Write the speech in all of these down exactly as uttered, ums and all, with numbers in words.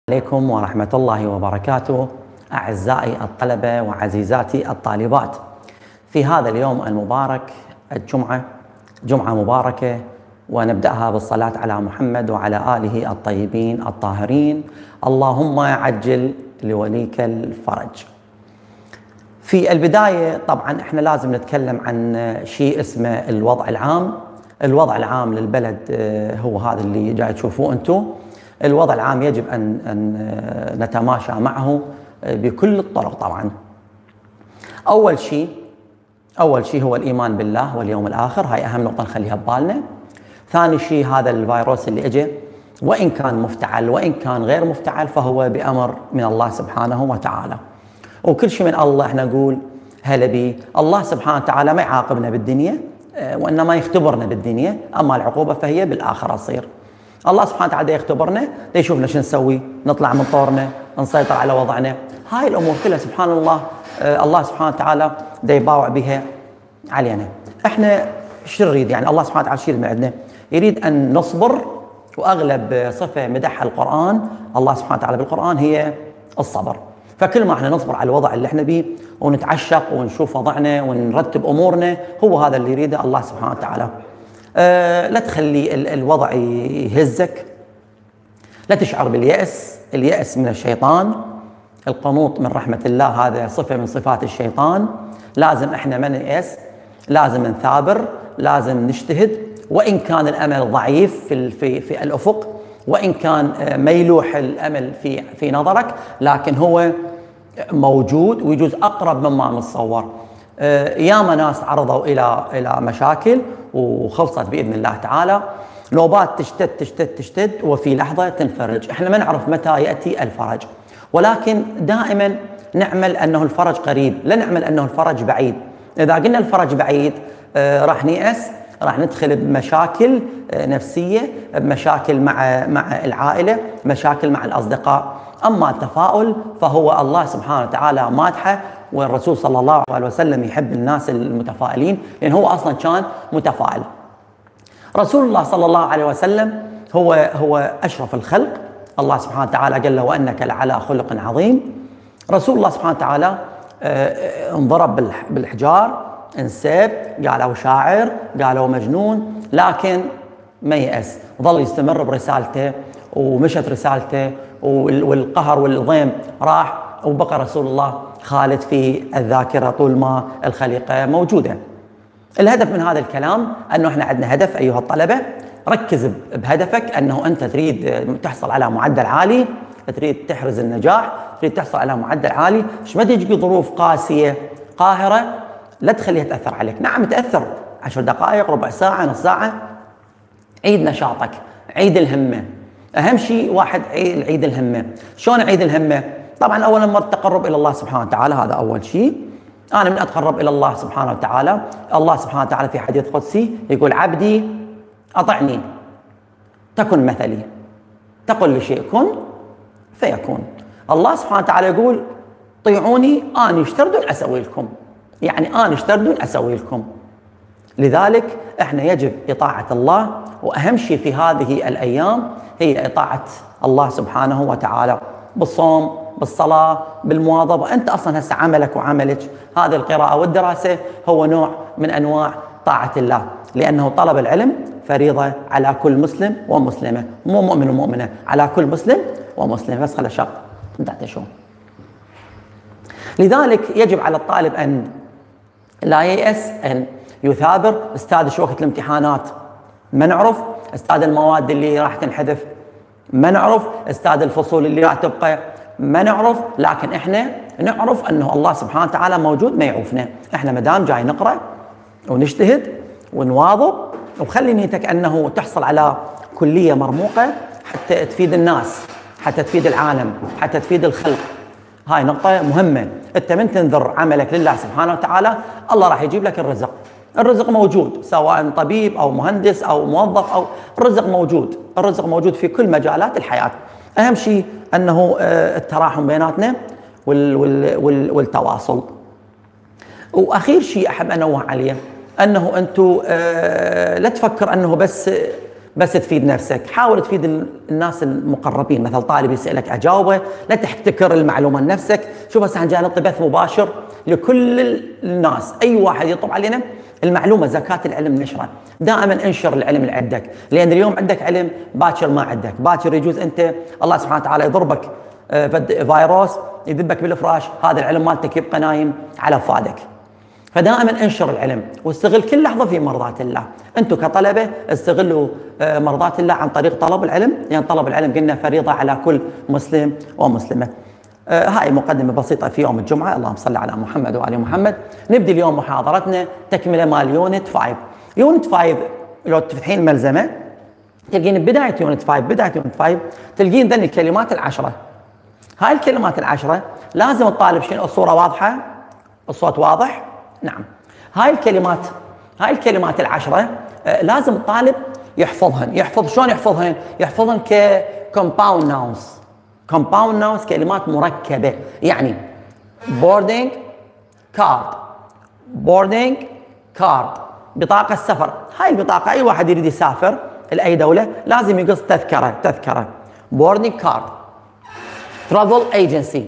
عليكم ورحمة الله وبركاته. أعزائي الطلبة وعزيزاتي الطالبات، في هذا اليوم المبارك الجمعة، جمعة مباركة، ونبدأها بالصلاة على محمد وعلى آله الطيبين الطاهرين. اللهم عجل لوليك الفرج. في البداية طبعا احنا لازم نتكلم عن شيء اسمه الوضع العام. الوضع العام للبلد هو هذا اللي جاي تشوفوه انتم. الوضع العام يجب ان ان نتماشى معه بكل الطرق. طبعا اول شيء اول شيء هو الايمان بالله واليوم الاخر، هاي اهم نقطة نخليها ببالنا. ثاني شيء هذا الفيروس اللي اجى، وان كان مفتعل وان كان غير مفتعل فهو بامر من الله سبحانه وتعالى، وكل شيء من الله. احنا نقول هلا بيه. الله سبحانه وتعالى ما يعاقبنا بالدنيا وانما يختبرنا بالدنيا، اما العقوبه فهي بالاخره تصير. الله سبحانه وتعالى يختبرنا، يشوفنا شو نسوي، نطلع من طورنا، نسيطر على وضعنا. هاي الامور كلها سبحان الله الله سبحانه وتعالى دا يباوع بها علينا. احنا شو نريد؟ يعني الله سبحانه وتعالى شو يريد من عندنا؟ يريد ان نصبر، واغلب صفه مدحها القران الله سبحانه وتعالى بالقران هي الصبر. فكل ما احنا نصبر على الوضع اللي احنا بيه ونتعشق ونشوف وضعنا ونرتب امورنا، هو هذا اللي يريده الله سبحانه وتعالى. أه لا تخلي ال الوضع يهزك، لا تشعر باليأس. اليأس من الشيطان، القنوط من رحمة الله هذا صفة من صفات الشيطان. لازم احنا ما نيأس، لازم نثابر، لازم نجتهد، وإن كان الأمل ضعيف في في في الأفق، وإن كان ما يلوح الأمل في في نظرك، لكن هو موجود ويجوز أقرب مما نتصور. ياما ناس عرضوا إلى إلى مشاكل وخلصت بإذن الله تعالى. نوبات تشتد تشتد تشتد وفي لحظة تنفرج. احنا ما نعرف متى يأتي الفرج، ولكن دائما نعمل أنه الفرج قريب، لا نعمل أنه الفرج بعيد. إذا قلنا الفرج بعيد آه راح نيأس، راح ندخل بمشاكل نفسية، بمشاكل مع مع العائلة، مشاكل مع الأصدقاء. أما التفاؤل فهو الله سبحانه وتعالى مادحه، والرسول صلى الله عليه وسلم يحب الناس المتفائلين، لأن هو أصلا كان متفائل. رسول الله صلى الله عليه وسلم هو هو أشرف الخلق. الله سبحانه وتعالى قال له وأنك لعلى خلق عظيم. رسول الله سبحانه وتعالى انضرب بالحجار، انسب، قالوا شاعر، قالوا مجنون، لكن ما يأس، ظل يستمر برسالته، ومشت رسالته، والقهر والضيم راح، وبقى رسول الله خالد في الذاكرة طول ما الخليقة موجودة. الهدف من هذا الكلام أنه احنا عندنا هدف أيها الطلبة. ركز بهدفك، أنه أنت تريد تحصل على معدل عالي، تريد تحرز النجاح، تريد تحصل على معدل عالي. مش ما تجي ظروف قاسية قاهرة لا تخليها تأثر عليك. نعم تأثر عشر دقائق، ربع ساعة، نص ساعة. عيد نشاطك، عيد الهمة. أهم شيء واحد عيد الهمة. شلون عيد الهمة؟ طبعا أولا مرة التقرب إلى الله سبحانه وتعالى، هذا أول شيء. أنا من أتقرب إلى الله سبحانه وتعالى، الله سبحانه وتعالى في حديث قدسي يقول عبدي أطعني تكن مثلي، تقل لشيء كن فيكون. الله سبحانه وتعالى يقول طيعوني أنا اشتردون أسوي لكم، يعني أنا اشتردون أسوي لكم. لذلك احنا يجب إطاعة الله، وأهم شيء في هذه الأيام هي إطاعة الله سبحانه وتعالى بالصوم، بالصلاة، بالمواظبة. أنت أصلا هسه عملك وعملك هذه القراءة والدراسة هو نوع من أنواع طاعة الله، لأنه طلب العلم فريضة على كل مسلم ومسلمة، مو مؤمن ومؤمنة، على كل مسلم ومسلمة. بس خلى شق انت شو. لذلك يجب على الطالب أن لا ييأس، أن يثابر. استاذ شو وقت الامتحانات ما نعرف، استاذ المواد اللي راح تنحذف ما نعرف، استاذ الفصول اللي راح تبقى ما نعرف، لكن احنا نعرف انه الله سبحانه وتعالى موجود ما يعوفنا. احنا ما دام جاي نقرا ونجتهد ونواظب، وخلي نيتك انه تحصل على كليه مرموقه حتى تفيد الناس، حتى تفيد العالم، حتى تفيد الخلق. هاي نقطة مهمة. انت من تنذر عملك لله سبحانه وتعالى الله راح يجيب لك الرزق. الرزق موجود، سواء طبيب او مهندس او موظف، او الرزق موجود، الرزق موجود في كل مجالات الحياة. اهم شيء انه التراحم بيناتنا والتواصل. واخير شيء احب انوه عليه انه انتم لا تفكر انه بس بس تفيد نفسك، حاول تفيد الناس المقربين. مثل طالب يسألك أجاوبه، لا تحتكر المعلومة لنفسك. شوف هسه جاي نعطي بث مباشر لكل الناس، أي واحد يطلب علينا المعلومة زكاة العلم نشره. دائما انشر العلم اللي عندك، لأن اليوم عندك علم باكر ما عندك، باكر يجوز أنت الله سبحانه وتعالى يضربك فيروس يذبك بالفراش، هذا العلم مالتك يبقى نايم على فادك. فدائما انشر العلم واستغل كل لحظه في مرضات الله. انتم كطلبه استغلوا مرضات الله عن طريق طلب العلم، لان يعني طلب العلم قلنا فريضه على كل مسلم ومسلمه. آه هاي مقدمه بسيطه في يوم الجمعه، اللهم صل على محمد وال محمد. نبدي اليوم محاضرتنا تكمله مال يونت خمسة. يونت خمسة لو تفتحين الملزمه تلقين بدايه يونت خمسة، بدايه يونت خمسة تلقين ذني الكلمات العشره. هاي الكلمات العشره لازم الطالب شنو الصوره واضحه، الصوت واضح؟ نعم. هاي الكلمات هاي الكلمات العشرة آه لازم الطالب يحفظهن. يحفظ شلون يحفظهن؟ يحفظهن ك compound nouns. compound nouns كلمات مركبة، يعني boarding card، boarding card بطاقة سفر. هاي البطاقة أي واحد يريد يسافر لأي دولة لازم يقص تذكرة، تذكرة boarding card. travel agency،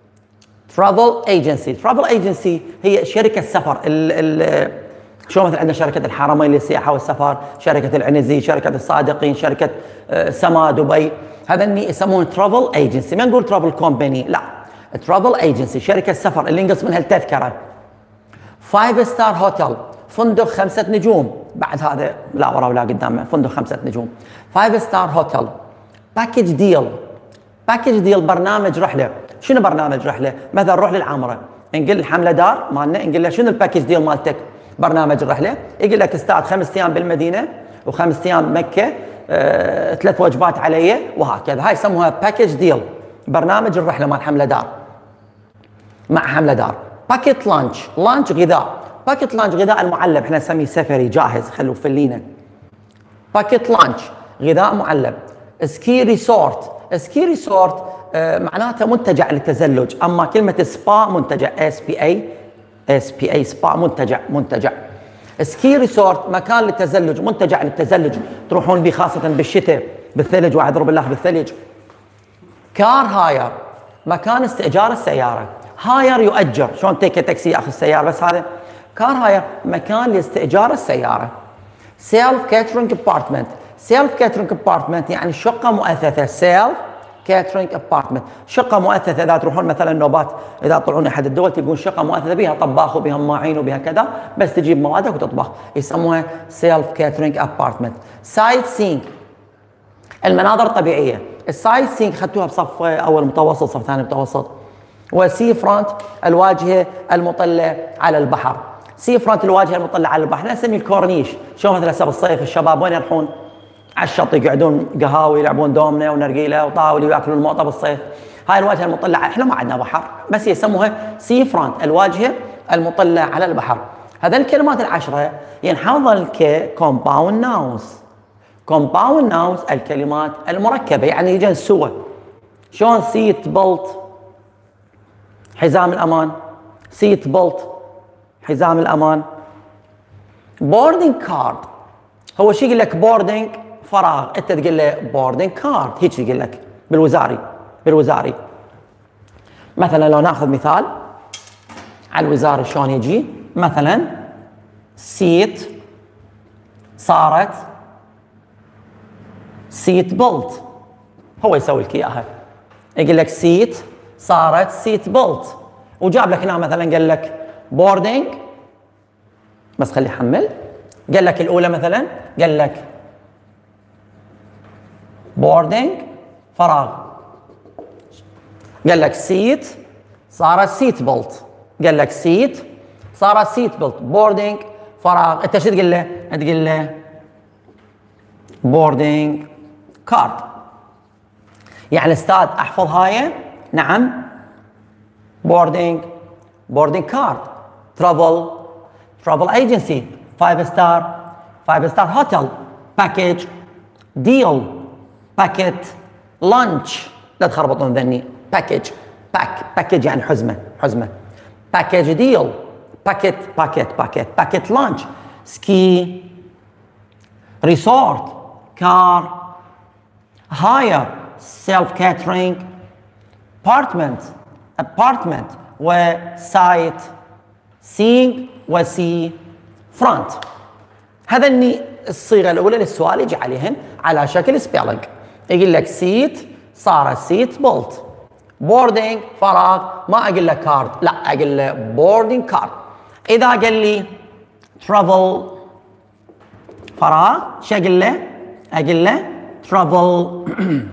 travel agency، travel agency هي شركة سفر. ال ال شو مثلا عندنا شركة الحرمين للسياحة والسفر، شركة العنزي، شركة الصادقين، شركة سما دبي، هذا يسمون travel agency. ما نقول travel company، لا travel agency شركة سفر اللي ينقص منها التذكرة. five star hotel فندق خمسة نجوم، بعد هذا لا ورا ولا قدامه، فندق خمسة نجوم. five star hotel. package deal، package deal برنامج رحلة. شنو برنامج رحله؟ مثلا نروح للعامره، نقول الحمله دار مالنا، نقول له شنو الباكج ديل مالتك؟ برنامج الرحله، يقول لك استاذ خمس ايام بالمدينه وخمس ايام مكه، آه، ثلاث وجبات علي وهكذا. هاي يسموها باكج ديل، برنامج الرحله مال حمله دار مع حمله دار. باكيت لانش، لانش غذاء، باكيت لانش غذاء المعلب، احنا نسميه سفري جاهز خلوه فلينا. باكيت لانش غذاء معلب. سكي ريسورت، سكي ريسورت آه معناتها منتجع للتزلج، اما كلمه سبا منتجع، اس بي اي اس بي اي سبا منتجع منتجع. سكي ريسورت مكان للتزلج، منتجع للتزلج تروحون به خاصه بالشتاء بالثلج، واعوذ بالله بالثلج. كار هاير مكان استئجار السياره، هاير يؤجر، شلون تيك تاكسي ياخذ السياره، بس هذا كار هاير مكان لاستئجار السياره. سيلف كاترينج ابارتمنت، سيلف كاترينج ابارتمنت يعني شقه مؤثثه، سيلف كاترينج ابارتمنت شقه مؤثثه. اذا تروحون مثلا نوبات، اذا تطلعون احد الدول تلقون شقه مؤثثه بها طباخ وبها ماعين وبها كذا، بس تجيب موادك وتطبخ، يسموها سيلف كاترينج ابارتمنت. سايت سينج المناظر الطبيعيه، السايت سينج اخذتوها بصف اول متوسط، صف ثاني متوسط. وسي فرونت الواجهه المطله على البحر، سي فرونت الواجهه المطله على البحر، احنا نسميه الكورنيش. شو مثلا هسه بالصيف الشباب وين يروحون؟ على الشط، يقعدون قهاوي يلعبون دومنه ونرجيله وطاوله وياكلون الموطه بالصيف. هاي الواجهه المطله، احنا ما عندنا بحر، بس يسموها سي فرونت الواجهه المطله على البحر. هذا الكلمات العشره ينحفظن ككومباوند ناونز. كومباوند ناونز الكلمات المركبه، يعني يجن سوا. شلون سيت بلت حزام الامان، سيت بلت حزام الامان. بوردنج كارد هو شو يقول لك؟ بوردنج فراغ، انت تقول له بوردنج كارد، هيك يقول لك بالوزاري بالوزاري. مثلا لو ناخذ مثال على الوزاري شلون يجي، مثلا سيت صارت سيت بلت، هو يسوي لك اياها، يقول لك سيت صارت سيت بلت، وجاب لك هنا مثلا قال لك بوردنج، بس خليه يحمل. قال لك الاولى مثلا قال لك بوردنج فراغ، قال لك سيت صارت سيت بلت، قال لك سيت صارت سيت بلت، بوردنج فراغ. انت شو تقول له؟ تقول له بوردنج كارد. يعني استاذ احفظ هاي؟ نعم. بوردنج بوردنج كارد. ترافل ترافل ايجنسي، فايف ستار فايف ستار هوتيل، باكج ديل، باكيت لانش، لا تخربطون ذني، باكج باك باكج يعني حزمه حزمه، باكج ديل، باكيت باكيت باكيت باكيت لانش. سكي ريسورت، car hire self catering apartment apartment وسايت seeing وسي front. هذني الصيغة الأولى للسؤال يجي عليهن على شكل سبيلنج. يقول لك سيت صارت سيت بولت، بوردينج فراغ ما أقول له كارد، لا أقول له بوردينج كارد. إذا قال لي ترافل فراغ شو أقول له؟ أقول له ترافل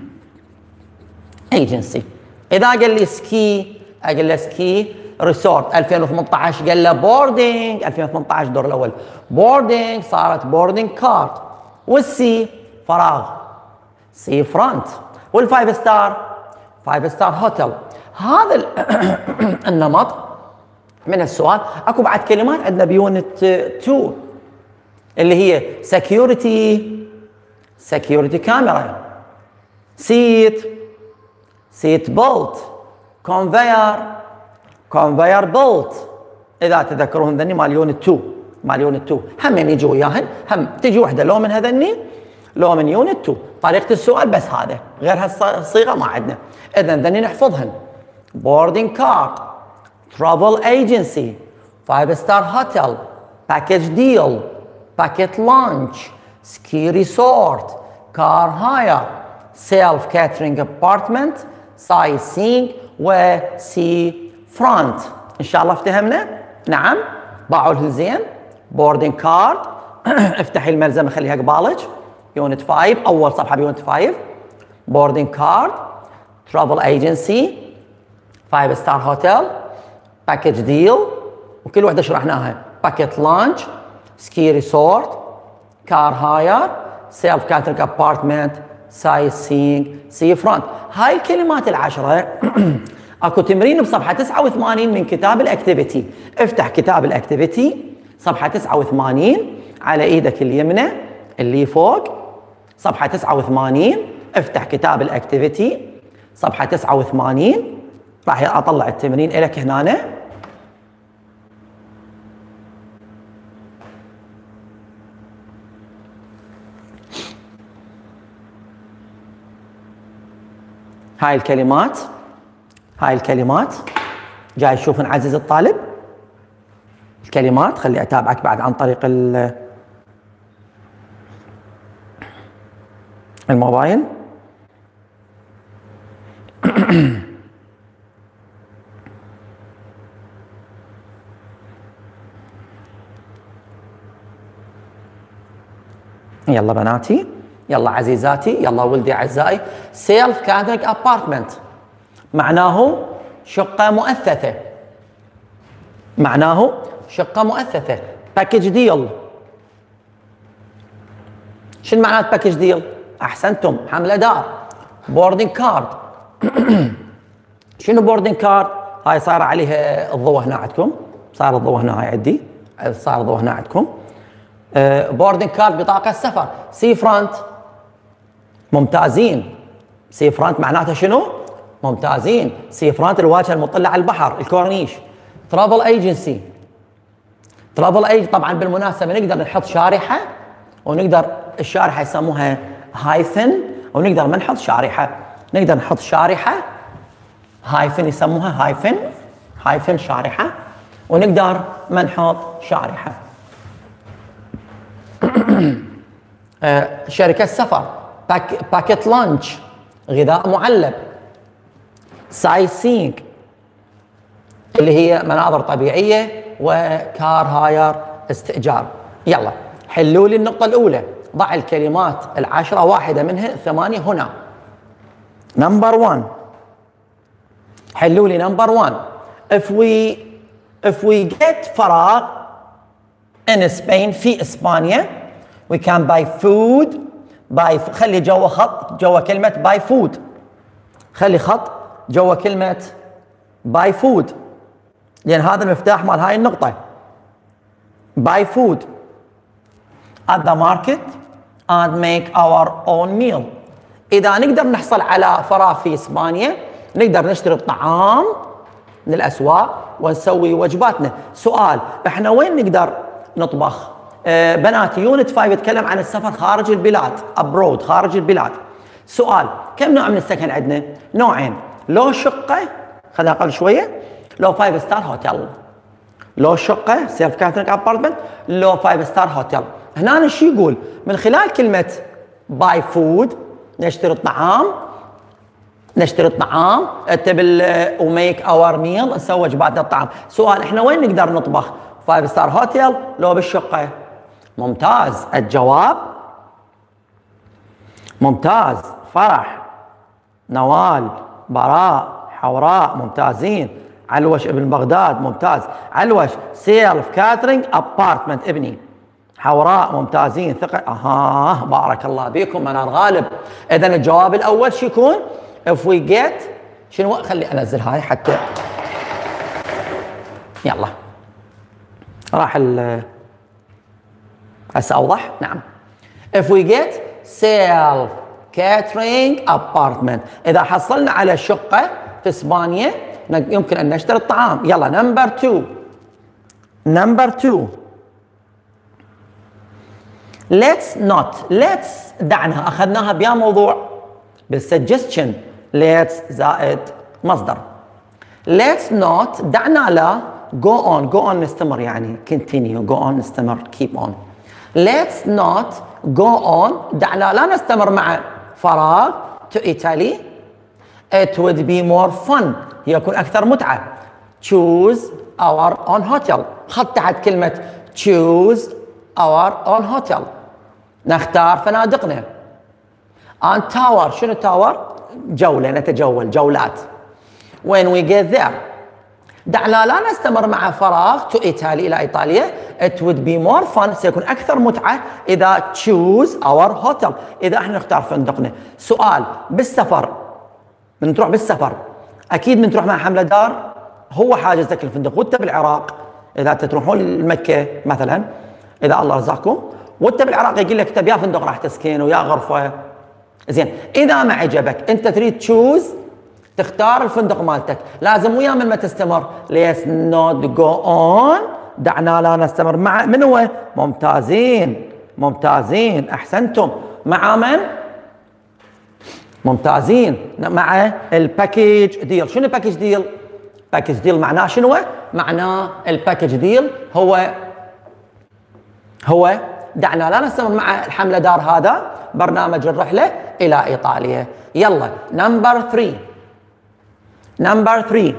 ايجنسي. إذا قال لي سكي أقول له سكي ريسورت. ألفين وثمانية عشر قال له بوردينج، ألفين وثمانية عشر الدور الأول بوردينج صارت بوردينج كارد. والسي فراغ سي فرونت. والفايف ستار فايف ستار هوتيل. هذا النمط من السؤال. اكو بعد كلمات عندنا بيونت اثنين اللي هي سكيورتي سكيورتي كاميرا، سيت سيت بولت، كونفير كونفير بولت. اذا تذكرون ذني مال يونت اثنين مال يونت اثنين هم يجوا وياهن، هم تجي وحده لو من هذني لو من يونت اثنين. طريقة السؤال بس هذا، غير هالصيغة ما عندنا. إذا ذني نحفظهن: boarding card، travel agency، five star hotel، package deal، packet lunch، ski resort، car hire، self catering apartment، sightseeing و sea front. إن شاء الله افتهمنا؟ نعم. باعوا لهن زين. boarding card افتحي الملزمة خليها قبالك. يونت خمسة أول صفحة بيونت خمسة. boarding card، travel agency، five star hotel، package deal وكل وحدة شرحناها. packet lunch، ski resort، car hire، self catering apartment، sightseeing، sea front. هاي الكلمات العشرة اكو تمرين بصفحة تسعة وثمانين من كتاب الاكتيفيتي. افتح كتاب الاكتيفيتي صفحة تسعة وثمانين على ايدك اليمنى اللي فوق، صفحة تسعة وثمانين. افتح كتاب الاكتيفيتي صفحة تسعة وثمانين. راح اطلع التمرين لك هنا. هاي الكلمات هاي الكلمات جاي تشوفن عزيز الطالب الكلمات. خلي اتابعك بعد عن طريق الموبايل. يلا بناتي، يلا عزيزاتي، يلا ولدي اعزائي. سيلف كاترينج ابارتمنت معناه شقة مؤثثة. معناه شقة مؤثثة. باكج ديل. شنو معنات باكج ديل؟ احسنتم، حملة دار. بوردينج كارد. شنو بوردينج كارد؟ هاي صار عليها الضوء هنا عندكم، صار الضوء هنا هاي عندي، صار الضوء هنا عندكم. بوردينج كارد بطاقة سفر. سي فرونت ممتازين. سي فرونت معناته شنو؟ ممتازين. سي فرونت الواجهة المطلة على البحر، الكورنيش. ترافل ايجنسي. ترافل ايج طبعا بالمناسبة نقدر نحط شارحة، ونقدر الشارحة يسموها هايفن، ونقدر ما نحط شارحة، نقدر نحط شارحة هايفن يسموها هايفن هايفن شارحة، ونقدر ما نحط شارحة. شركة سفر. باك باكيت لانش غذاء معلب. سايسينج اللي هي مناظر طبيعية، وكار هاير استئجار. يلا حلوا لي النقطة الأولى. ضع الكلمات العشرة واحدة منها ثمانية هنا. نمبر واحد. حلوا لي نمبر واحد. if we if we get فراغ in Spain في إسبانيا we can buy food buy خلي جوا خط جوا كلمة buy food. خلي خط جوا كلمة buy food لأن هذا المفتاح مال هاي النقطة. buy food at the market and make our own meal. إذا نقدر نحصل على فراغ في إسبانيا نقدر نشتري الطعام من الأسواق ونسوي وجباتنا. سؤال، إحنا وين نقدر نطبخ؟ آه بناتي يونت خمسة يتكلم عن السفر خارج البلاد، ابرود، خارج البلاد. سؤال، كم نوع من السكن عندنا؟ نوعين، لو شقه خلينا اقل شويه، لو فايف ستار هوتيل. لو شقه سيلف كاترينج ابارتمنت، لو فايف ستار هوتيل. هنا شو يقول؟ من خلال كلمه باي فود، نشتري الطعام، نشتري الطعام، اكتب وميك اور ميل، نسوي وجبات الطعام. سؤال، احنا وين نقدر نطبخ؟ فايف ستار هوتيل لو بالشقه؟ ممتاز. الجواب ممتاز. فرح، نوال، براء، حوراء، ممتازين. علوش ابن بغداد، ممتاز. علوش سيلف كاترينج ابارتمنت ابني. حوراء، ممتازين. ثقة، اها بارك الله بكم، انا الغالب. اذا الجواب الاول شو يكون؟ if we get شنو؟ خلي انزل هاي حتى يلا راح ال هسه اوضح. نعم، if we get self catering apartment، اذا حصلنا على شقة في اسبانيا يمكن ان نشتري الطعام. يلا نمبر تو. نمبر تو let's not. let's دعنا، اخذناها بيا موضوع بالسجستشن. let's زائد مصدر. let's not دعنا لا go on. go on نستمر يعني continue. go on نستمر keep on. let's not go on دعنا لا نستمر مع فراغ to Italy. it would be more fun يكون أكثر متعة. choose our own hotel. خط تحت كلمة choose our own hotel. نختار فنادقنا. on tower. شنو تاور؟ جولة، نتجول، جولات. when we get there دعنا لا نستمر مع فراغ to Italy إلى إيطاليا. it would be more fun سيكون أكثر متعة إذا choose our hotel إذا احنا نختار فندقنا. سؤال، بالسفر من تروح بالسفر أكيد من تروح مع حملة دار هو حاجز لك الفندق، وأنت بالعراق إذا تروحون لمكة مثلا، إذا الله رزقكم وأنت بالعراق يقول لك تبي يا فندق راح تسكن ويا غرفة. زين، إذا ما عجبك أنت تريد تشوز تختار الفندق مالتك، لازم ويا من ما تستمر. let's not go on دعنا لا نستمر مع من هو؟ ممتازين. ممتازين، أحسنتم. مع من؟ ممتازين مع الباكيج ديل. شنو الباكيج ديل؟ باكيج ديل معناه شنو؟ معناه الباكيج ديل هو هو دعنا لا نستمر مع الحملة دار هذا برنامج الرحلة إلى إيطاليا. يلا نمبر ثري. نمبر ثري.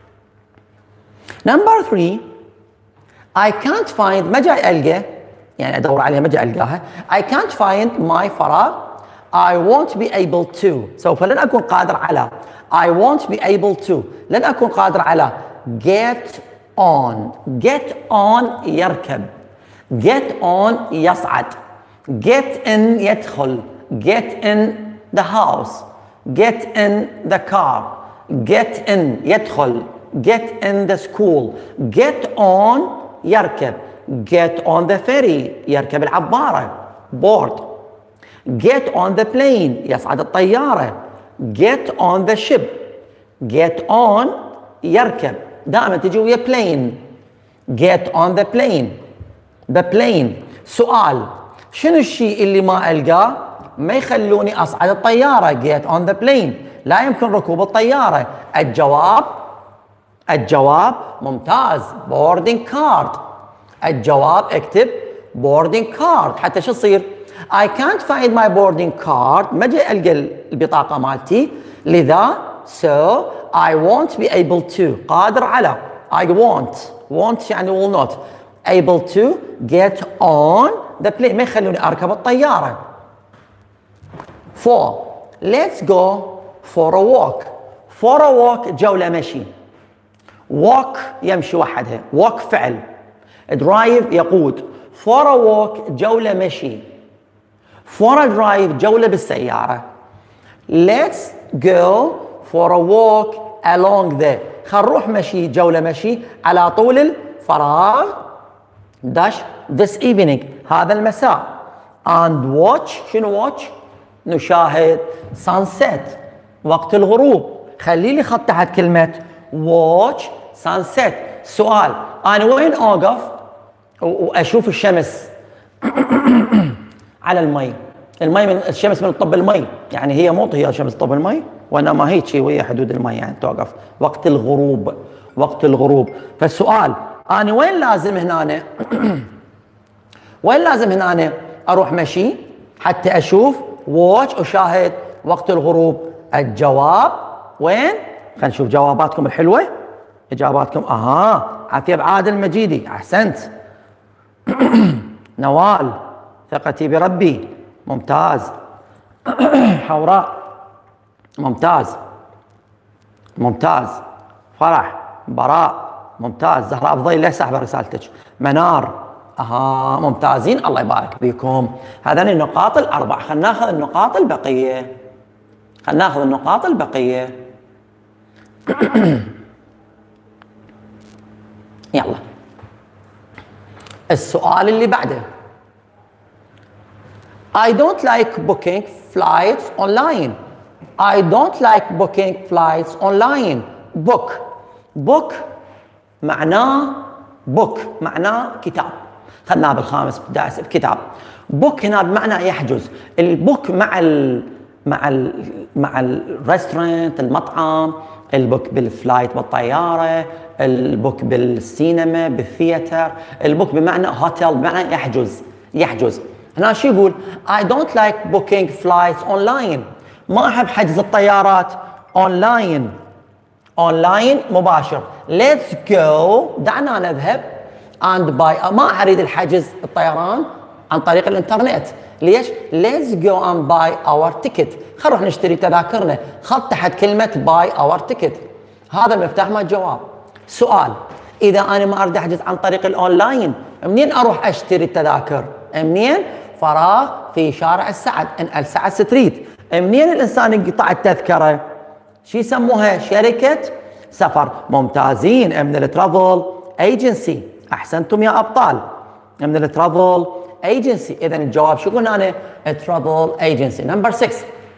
نمبر ثري I can't find. ما جاي ألقى، يعني أدور عليها ما جاي ألقاها. I can't find my فراغ. I won't be able to. سوف لن أكون قادر على. I won't be able to. لن أكون قادر على. get on. get on يركب. get on يصعد. get in يدخل. get in the house. get in the car. get in يدخل. get in the school. get on يركب. get on the ferry يركب العبارة board. get on the plane يصعد الطيارة. get on the ship. get on يركب، دائما تجي ويا plane. get on the plane. the plane. سؤال، شنو الشيء اللي ما ألقاه ما يخلوني أصعد الطيارة؟ get on the plane. لا يمكن ركوب الطيارة. الجواب الجواب ممتاز boarding card. الجواب اكتب boarding card حتى شو يصير؟ I can't find my boarding card. ما جاي ألقى البطاقة مالتي، لذا so I won't be able to قادر على. I won't won't يعني will not able to get on the plane. ما يخلوني أركب الطيارة. four. Let's go for a walk. for a walk جولة مشي. walk يمشي وحدها. walk فعل. drive يقود. for a walk جولة مشي. for a drive جولة بالسيارة. let's go for a walk along the. خل نروح مشي، جولة مشي على طول الفراغ dash this evening هذا المساء. and watch. شنو watch؟ نشاهد sunset وقت الغروب. خلي لي خط تحت كلمة watch sunset. سؤال، أنا وين أوقف وأشوف الشمس على المي. المي من الشمس من طب المي، يعني هي مو هي شمس طب المي، وانما هيك وهي حدود المي يعني توقف وقت الغروب. وقت الغروب. فالسؤال انا وين لازم هنا وين لازم هنا اروح مشي حتى اشوف واتش اشاهد وقت الغروب؟ الجواب وين؟ خلينا نشوف جواباتكم الحلوه. اجاباتكم اها عفيف عادل مجيدي احسنت. نوال ثقتي بربي ممتاز. حوراء ممتاز ممتاز. فرح براء ممتاز. زهراء افضل ليش ساحبه رسالتك؟ منار اها ممتازين الله يبارك فيكم. هذين النقاط الاربع. خلينا ناخذ النقاط البقيه. خلينا ناخذ النقاط البقيه. يلا السؤال اللي بعده. I don't like booking flights online. I don't like booking flights online. book book معناه book معناه كتاب. خلناه بالخامس دائس الكتاب. book هنا بمعنى يحجز. البوك مع ال مع ال مع الريستورانت المطعم، البوك بالفلايت بالطياره، البوك بالسينما بالثياتر، البوك بمعنى هوتيل بمعنى يحجز يحجز. هنا شو يقول؟ I don't like booking flights online. ما احب حجز الطيارات اونلاين. اونلاين مباشر. Let's go دعنا نذهب and buy. ما اريد الحجز الطيران عن طريق الانترنت. ليش؟ Let's go and buy our ticket. خلينا نروح نشتري تذاكرنا. خط تحت كلمة buy our ticket. هذا المفتاح مال الجواب. سؤال: إذا أنا ما أريد أحجز عن طريق الأونلاين، منين أروح أشتري التذاكر؟ منين؟ فراغ في شارع السعد، السعد ستريت. منين الإنسان يقطع التذكرة؟ شو يسموها؟ شركة سفر. ممتازين. من الترافل ايجنسي. أحسنتم يا أبطال. من الترافل ايجنسي. إذا الجواب شو قلنا أنا؟ ترافل ايجنسي. نمبر ستة.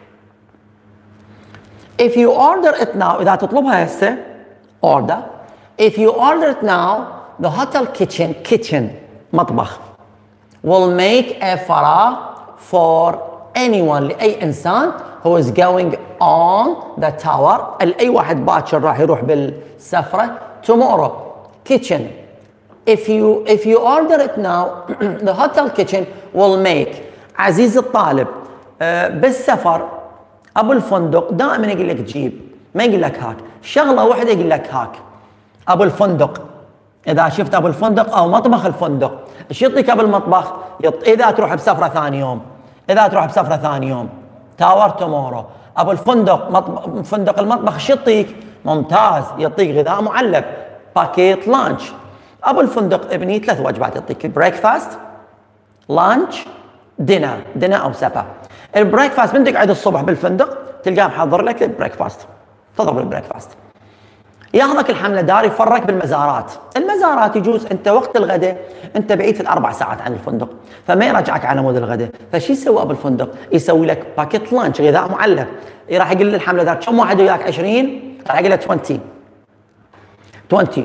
If you order it now، إذا تطلبها هسه order. If you order it now, the hotel kitchen kitchen مطبخ will make a فراغ for anyone لأي إنسان who is going on the tower. أي واحد باكر راح يروح بالسفرة tomorrow. kitchen. If you if you order it now, the hotel kitchen will make. عزيزي الطالب آه بالسفر ابو الفندق دائما يقول لك جيب، ما يقول لك هاك. شغله واحده يقول لك هاك. ابو الفندق، اذا شفت ابو الفندق او مطبخ الفندق، ايش يعطيك ابو المطبخ؟ يط... اذا تروح بسفره ثاني يوم، اذا تروح بسفره ثاني يوم تاور تومورو. ابو الفندق مطبخ فندق المطبخ ايش يعطيك؟ ممتاز، يعطيك غذاء معلب باكيت لانش. ابو الفندق ابني ثلاث وجبات يعطيك: بريكفاست، لانش، دينر. دينر او سبا. البريكفاست من تقعد الصبح بالفندق تلقاه محضر لك البريكفاست، تضرب البريكفاست. ياخذك الحمله دار يفرك بالمزارات. المزارات يجوز انت وقت الغداء انت بعيد في الاربع ساعات عن الفندق، فما يرجعك على مود الغداء، فشو يسوي ابو الفندق؟ يسوي لك باكيت لانش، غذاء معلب. راح يقول للحمله دار كم واحد وياك؟ عشرين. راح يقول له عشرين عشرين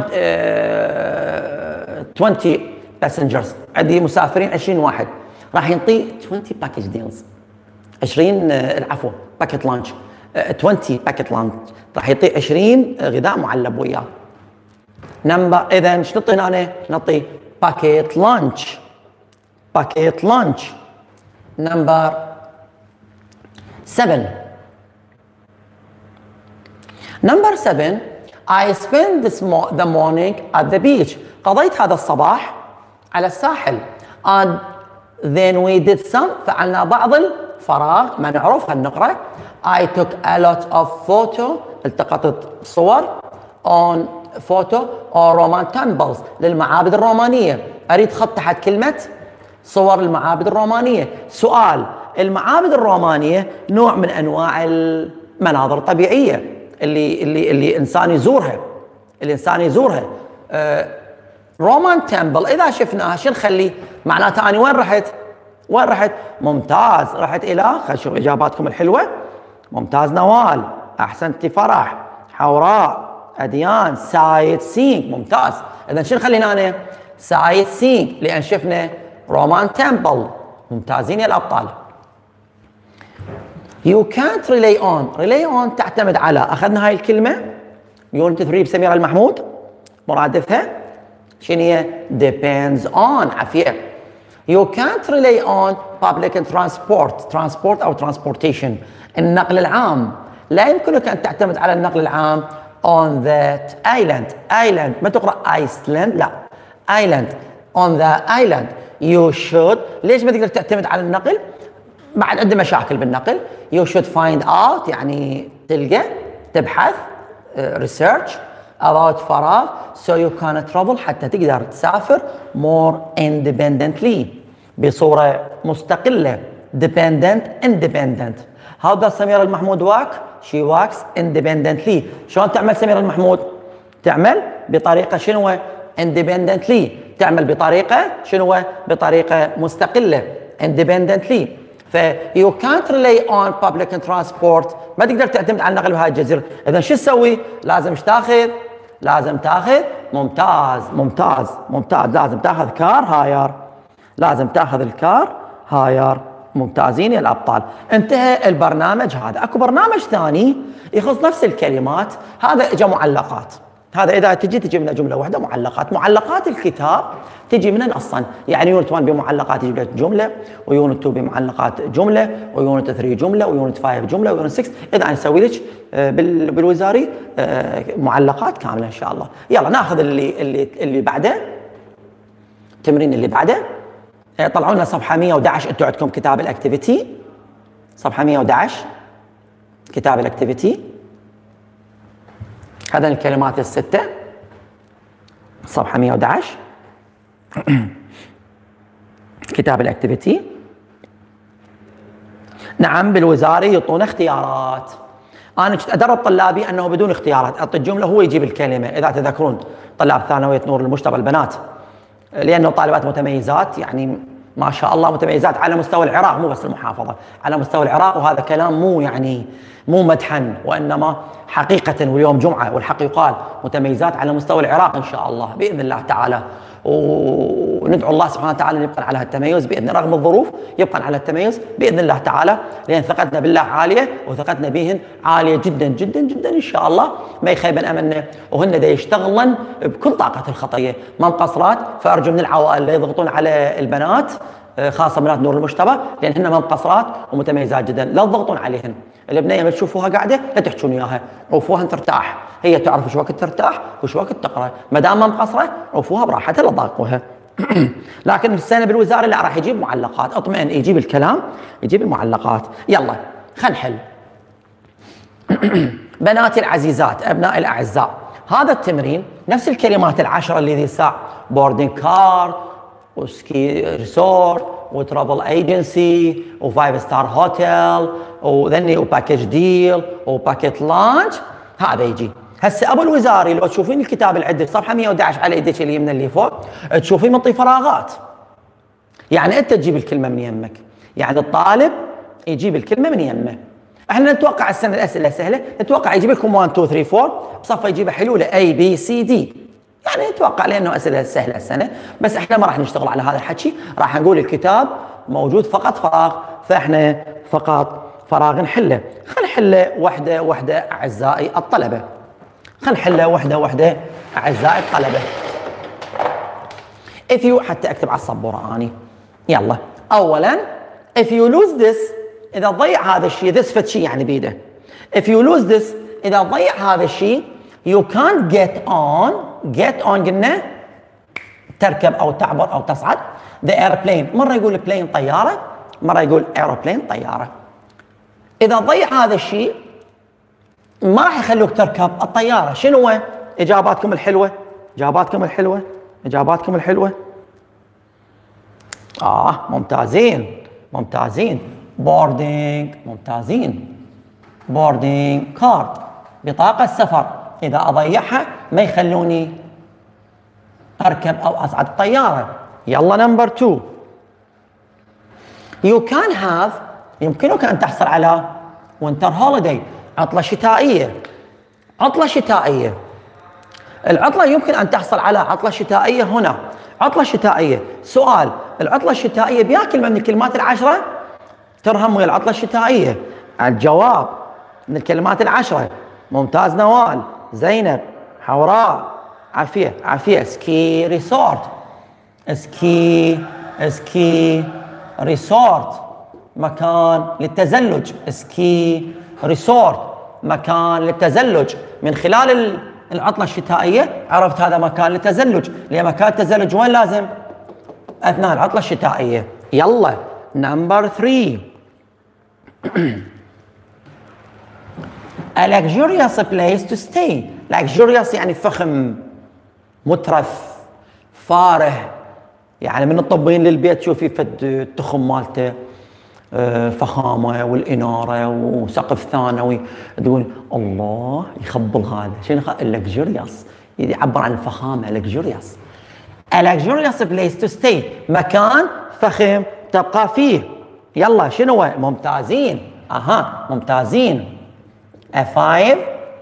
عشرين باسنجرز، عندي مسافرين عشرين واحد، راح ينطيه عشرين باكج ديلز. عشرين العفو باكيت لانش، عشرين باكيت لانش، راح يعطيه عشرين غذاء معلب وياه. نمبر اذا ايش نعطي هنا؟ نعطي باكيت لانش. باكيت لانش. نمبر سبعة. نمبر سبعة I spent this mo the morning at the beach. قضيت هذا الصباح على الساحل. and then we did some. فعلنا بعض الفراغ ما نعرف هالنقرة. I took a lot of photo. التقطت صور on photo or Roman temples للمعابد الرومانية. أريد خط تحت كلمة صور المعابد الرومانية. سؤال: المعابد الرومانية نوع من أنواع المناظر الطبيعية اللي اللي اللي الإنسان يزورها. الإنسان يزورها. رومان تمبل إذا شفناها شو نخلي؟ معناته أنا وين رحت؟ وين رحت؟ ممتاز، رحت إلى، خلينا نشوف إجاباتكم الحلوة. ممتاز نوال، أحسنتي فرح، حوراء، أديان، سايت سينج. ممتاز. إذا شو نخلي هنا؟ سايت سينج، لأن شفنا رومان تمبل. ممتازين يا الأبطال. You can't rely on. rely on تعتمد على. أخذنا هاي الكلمة يونت ثلاثة بسميرة المحمود، مرادفها شنو هي؟ depends on. عافية. You can't rely on public transport. transport أو transportation، النقل العام. لا يمكنك أن تعتمد على النقل العام on that island. island ما تقرأ Iceland، لا island. on the island you should. ليش ما تقدر تعتمد على النقل؟ بعد عنده مشاكل بالنقل. you should find out يعني تلقى، تبحث، uh, research about فراغ so you can travel حتى تقدر تسافر more independently بصورة مستقلة. dependent independent. how does سميرة المحمود work؟ she works independently. شلون تعمل سميرة المحمود؟ تعمل بطريقة شنو؟ independently. تعمل بطريقة شنو؟ بطريقة مستقلة independently. ف you can't rely on public transport. ما تقدر تعتمد على النقل بهاي الجزيرة. إذا شو تسوي؟ لازم ايش تاخذ؟ لازم تاخذ ممتاز ممتاز ممتاز لازم تاخذ كار هاير. لازم تاخذ الكار هاير. ممتازين يا الأبطال. انتهى البرنامج هذا. اكو برنامج ثاني يخص نفس الكلمات، هذا اجى معلقات. هذا اذا تجي تجي منه جمله واحده معلقات. معلقات الكتاب تجي من نصا، يعني يونت واحد بمعلقات يجيب لك جمله، ويونت اثنين بمعلقات جمله، ويونت ثلاثة جمله، ويونت خمسة جمله، ويونت ستة. اذا نسوي لك بالوزاري معلقات كامله ان شاء الله. يلا ناخذ اللي اللي اللي بعده، التمرين اللي بعده. طلعوا لنا صفحه مئة وأحد عشر. انتم عندكم كتاب الاكتيفيتي صفحه مئة وأحد عشر، كتاب الاكتيفيتي. هذا الكلمات السته، صفحه مئة وأحد عشر كتاب الاكتيفيتي. نعم بالوزاري يعطونا اختيارات. انا كنت ادرب طلابي انه بدون اختيارات، اعطي الجمله هو يجيب الكلمه. اذا تذكرون طلاب ثانويه نور المجتبى البنات، لانه طالبات متميزات، يعني ما شاء الله متميزات على مستوى العراق، مو بس المحافظه، على مستوى العراق. وهذا كلام مو يعني مو مدحا، وانما حقيقه، واليوم جمعه والحق يقال، متميزات على مستوى العراق ان شاء الله باذن الله تعالى. وندعو الله سبحانه وتعالى ان يبقى على هالتميز باذن، رغم الظروف يبقى على التميز باذن الله تعالى، لان ثقتنا بالله عاليه وثقتنا بهن عاليه جدا جدا جدا ان شاء الله. ما يخيبن املنا، وهن دا يشتغلن بكل طاقه الخطيه، ما مقصرات. فارجو من العوائل لا يضغطون على البنات، خاصه بنات نور المجتبى، لان هن ما مقصرات ومتميزات جدا، لا تضغطون عليهن. البنيه ما تشوفوها قاعده لا تحجون وياها، عوفوها ان ترتاح، هي تعرف شو وقت ترتاح وشو وقت تقرا. ما دام ما مقصره عوفوها براحتها لا تضايقوها. لكن السنه بالوزاره لا، راح يجيب معلقات، اطمئن، يجيب الكلام، يجيب المعلقات. يلا خلينا نحل. بناتي العزيزات، ابنائي الاعزاء، هذا التمرين نفس الكلمات العشره اللي ذي ساعه: بوردنج كار، وسكي ريسورت، وترافل ايجنسي، وفايف ستار هوتيل، وذني وباكج ديل، وباكيت لانش. هذا يجي. هسه ابو الوزاري لو تشوفين الكتاب اللي عندك صفحه مئة وأحد عشر على ايدك اليمنى اللي فوق، تشوفين منطي فراغات. يعني انت تجيب الكلمه من يمك، يعني الطالب يجيب الكلمه من يمه. احنا نتوقع السنه الاسئله سهله، نتوقع يجيب لكم واحد اثنين ثلاثة أربعة بصفه يجيبها حلوله A B C D، يعني نتوقع لانه اسئله سهله السنه. بس احنا ما راح نشتغل على هذا الحكي، راح نقول الكتاب موجود فقط فراغ، فاحنا فقط فراغ نحله. خلينا نحله وحده وحده اعزائي الطلبه. خلينا نحله وحده وحده اعزائي الطلبه. if you حتى اكتب على السبوره اني. يلا اولا if you lose this، اذا تضيع هذا الشيء، this فد شيء يعني بيده. if you lose this، اذا تضيع هذا الشيء، you can't get on. get on قلنا تركب او تعبر او تصعد. the airplane، مره يقول plane طياره، مره يقول aeroplane طياره. اذا تضيع هذا الشيء ما راح يخلوك تركب الطياره. شنو هو؟ اجاباتكم الحلوه، اجاباتكم الحلوه، اجاباتكم الحلوه. اه ممتازين ممتازين. بوردينج، ممتازين. بوردينج كارد، بطاقه السفر، اذا اضيعها ما يخلوني اركب او اصعد الطياره. يلا نمبر اثنين. you can have، يمكنك ان تحصل على winter holiday، عطله شتائيه. عطله شتائيه، العطله يمكن ان تحصل على عطله شتائيه هنا. عطلة شتائية. سؤال، العطلة الشتائية بياكل من الكلمات العشرة؟ ترهم ويا العطلة الشتائية. الجواب من الكلمات العشرة. ممتاز نوال، زينب، حوراء، عافية عافية. سكي ريسورت، سكي سكي ريسورت مكان للتزلج. سكي ريسورت مكان للتزلج. من خلال العطلة الشتائية عرفت هذا مكان للتزلج، لأن مكان التزلج وين لازم؟ أثناء العطلة الشتائية. يلا نمبر ثري. A luxurious place to stay. luxurious يعني فخم، مترف، فارح. يعني من الطبين للبيت شوفي فد التخم مالته فخامه والاناره وسقف ثانوي، تقول الله يخبل هذا. شنو اللكجوريوس؟ يعبر عن الفخامه. لكجوريوس. A luxurious place to stay، مكان فخم تبقى فيه. يلا شنو هو؟ ممتازين. اها ممتازين. A five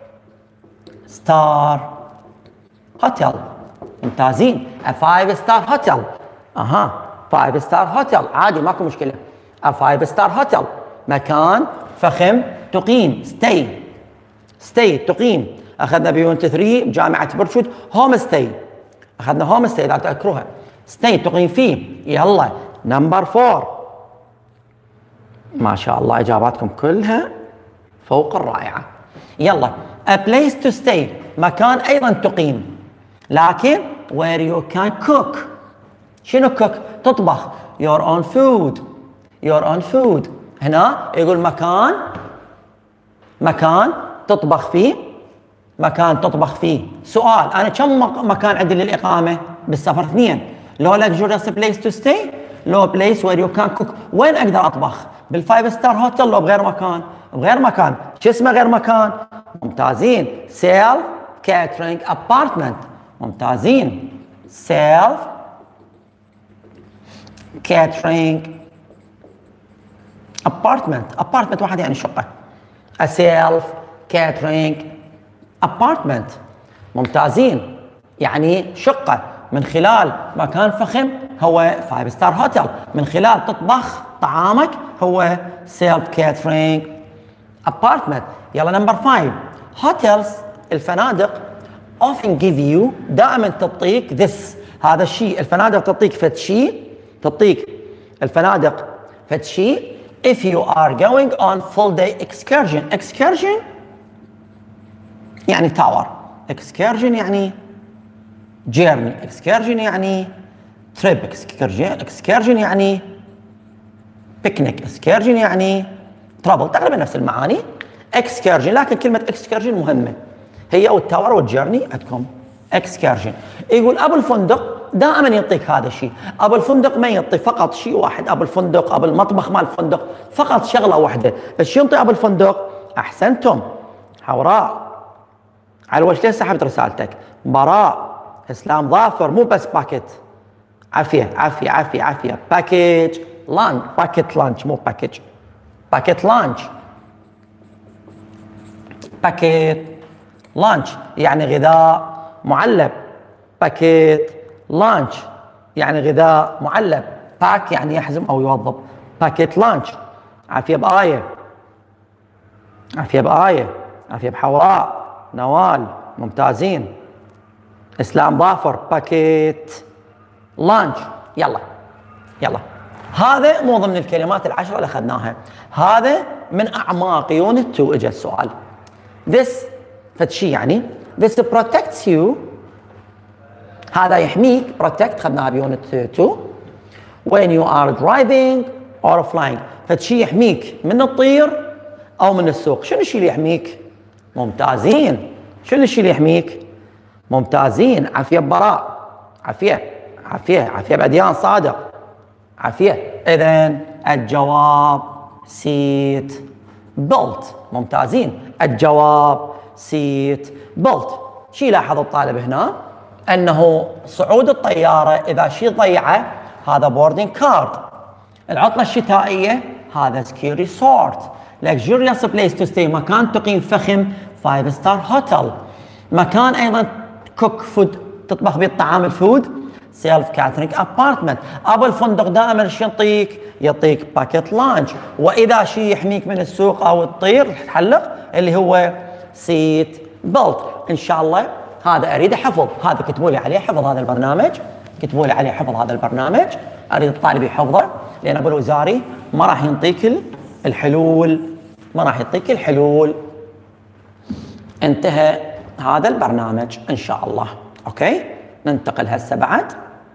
star hotel. ممتازين. A five star hotel. اها five star hotel عادي ماكو مشكله. A five star hotel مكان فخم تقيم. stay stay تقيم. اخذنا بيونت ثري بجامعه برشود هوم ستي، اخذنا هوم ستي لا تذكروها. stay تقيم فيه. يلا نمبر فور. ما شاء الله اجاباتكم كلها فوق الرائعه. يلا a place to stay مكان ايضا تقيم، لكن where you can cook. شنو cook؟ تطبخ. your own food your own food. هنا يقول مكان مكان تطبخ فيه، مكان تطبخ فيه. سؤال، انا كم مكان عندي للاقامه بالسفر؟ اثنين. لو luxurious place to stay، لو place where you can cook. وين اقدر اطبخ؟ بالفايف ستار هوتل لو بغير مكان؟ بغير مكان. شو اسمه غير مكان؟ ممتازين. self catering apartment. ممتازين. self catering apartment. apartment واحد يعني شقة. a self catering apartment. ممتازين، يعني شقة من خلال مكان فخم هو فايف ستار هوتل، من خلال تطبخ طعامك هو self catering apartment. يلا نمبر فايف. hotels الفنادق often give you دائما تعطيك this هذا الشيء. الفنادق تعطيك فد شيء، تعطيك الفنادق فد شيء if you are going on full day excursion. excursion يعني تاور، excursion يعني journey، excursion يعني trip، excursion excursion يعني picnic، excursion يعني travel، تقريبا نفس المعاني excursion. لكن كلمة excursion مهمة، هي او التاور والجيرني عندكم excursion. يقول ابو الفندق دائما يعطيك هذا الشيء. ابو الفندق ما يعطي فقط شيء واحد. ابو الفندق، ابو المطبخ مال الفندق فقط شغله واحده. ايش ينطي ابو الفندق؟ احسنتم. حوراء على وش ليش سحبت رسالتك؟ براء، اسلام ظافر، مو بس باكيت. عافيه عافيه عافيه عافيه. باكيج لانش، باكيت لانش مو باكيج. باكيت لانش، باكيت لانش يعني غذاء معلب. باكيت لانش يعني غذاء معلب. باك يعني يحزم او يوظف. باكيت لانش. عافيه بآية، عافيه بآية، عافيه بحوراء، نوال ممتازين. اسلام ظافر باكيت لانش. يلا يلا هذا مو ضمن الكلمات العشرة اللي اخذناها، هذا من اعماق يونت تو. اجى السؤال this فد شيء يعني this protects you، هذا يحميك. protect خذناها بيونت تو. when you are driving or flying فد شيء يحميك من الطير او من السوق. شنو الشيء اللي يحميك؟ ممتازين. شنو الشيء اللي يحميك؟ ممتازين. عافيه براء، عافيه عافيه عافيه بأديان صادق، عافيه. اذن الجواب سيت بيلت. ممتازين. الجواب سيت بيلت. شي لاحظ الطالب هنا انه صعود الطياره اذا شي ضيعه هذا بوردنج كارد. العطله الشتائيه هذا سكي ريسورت. luxurious place to stay مكان تقيم فخم فايف ستار هوتل. مكان ايضا كوك فود تطبخ به الطعام الفود سيلف كاترينج ابارتمنت. ابو الفندق دائما ايش يعطيك؟ يعطيك باكيت لانش. واذا شيء يحميك من السوق او الطير تحلق اللي هو سيت بيلت. ان شاء الله هذا اريد حفظ، هذا كتبوا لي عليه حفظ هذا البرنامج، كتبوا لي عليه حفظ هذا البرنامج، اريد الطالب يحفظه لان ابو الوزاري ما راح يعطيك الحلول، ما راح يعطيك الحلول. انتهى هذا البرنامج ان شاء الله. اوكي، ننتقل هسه بعد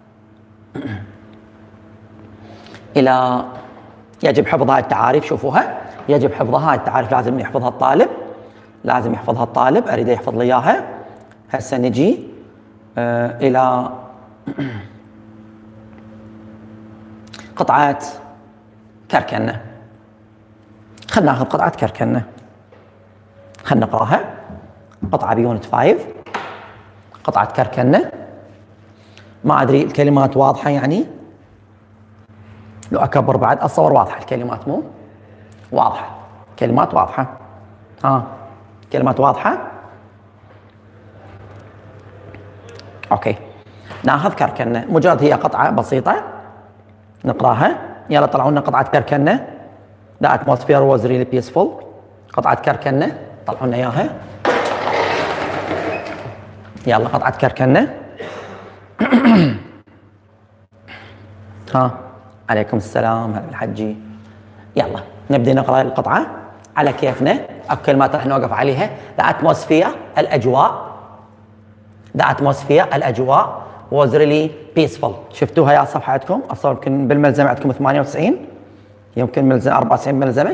الى يجب حفظ هاي التعاريف. شوفوها، يجب حفظ هاي التعاريف، لازم يحفظها الطالب، لازم يحفظها الطالب، اريد يحفظ لي اياها. هسه نجي آه الى قطعة كركنة. خلينا ناخذ قطعة كركنة، خلينا نقراها. قطعة بيونت فايف، قطعة كركنة. ما ادري الكلمات واضحة يعني؟ لو اكبر بعد اتصور واضحة الكلمات، مو واضحة؟ كلمات واضحة. ها آه. كلمات واضحة. اوكي، ناخذ كركنة، مجرد هي قطعة بسيطة نقراها. يلا طلعوا لنا قطعة كركنة. The atmosphere was really peaceful. قطعة كركنة طلعوا لنا اياها. يلا قطعة كركنة. ها عليكم السلام، هلا بالحجي. يلا نبدأ نقرأ القطعة على كيفنا. اكو كلمات راح نوقف عليها. The atmosphere الأجواء. The atmosphere الأجواء was really peaceful. شفتوها يا صفحتكم؟ أصلا يمكن بالملزمة عندكم ثمانية وتسعين، يمكن ملزمة أربعة وتسعين ملزمة.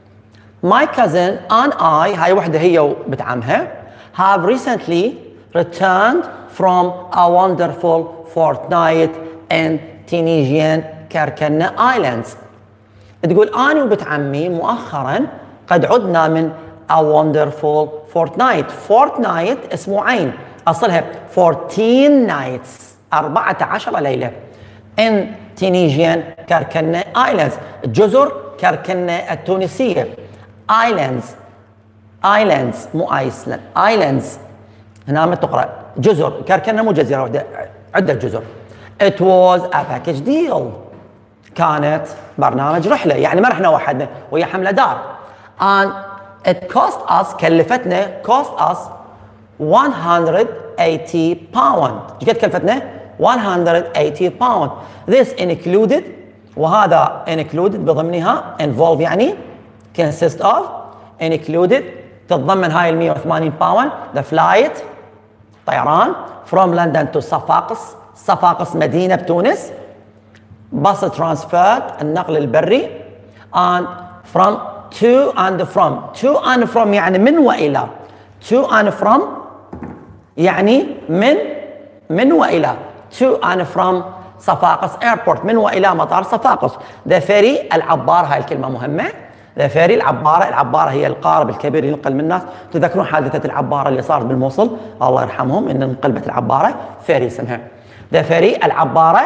My cousin and I، هاي وحدة هي وبنت عمها، have recently returned from a wonderful fortnight in Tunisian Kerkennah Islands. تقول أنا وبنت عمي مؤخرا قد عدنا من a wonderful fortnight. fortnight أسبوعين، أصلها fourteen nights، أربعة عشر ليلة. in Tunisian Kerkennah Islands، جزر كركنة التونسية. islands islands مو ايسلاند، islands هنا ما تقرأ. جزر كركنة مو جزيرة واحدة، عدة جزر. it was a package deal، كانت برنامج رحلة، يعني ما رحنا وحدنا وهي حملة دار. and it cost us، كلفتنا cost us one hundred eighty pound. ايش قد كلفتنا؟ one hundred eighty pound. this included، وهذا included بضمنها، involve يعني consist of، included تتضمن هاي ال مئة وثمانين باوند the flight طيران from London to صفاقس، صفاقس مدينة بتونس. bus transfer النقل البري. and from to and from، to and from يعني من وإلى، to and from يعني من من وإلى، to and from صفاقس airport، من وإلى مطار صفاقس. the ferry العبار، هاي الكلمة مهمة. the ferry العبارة، العبارة هي القارب الكبير ينقل من الناس. تذكرون حادثة العبارة اللي صارت بالموصل الله يرحمهم، إن انقلبت العبارة ferry اسمها. the ferry العبارة.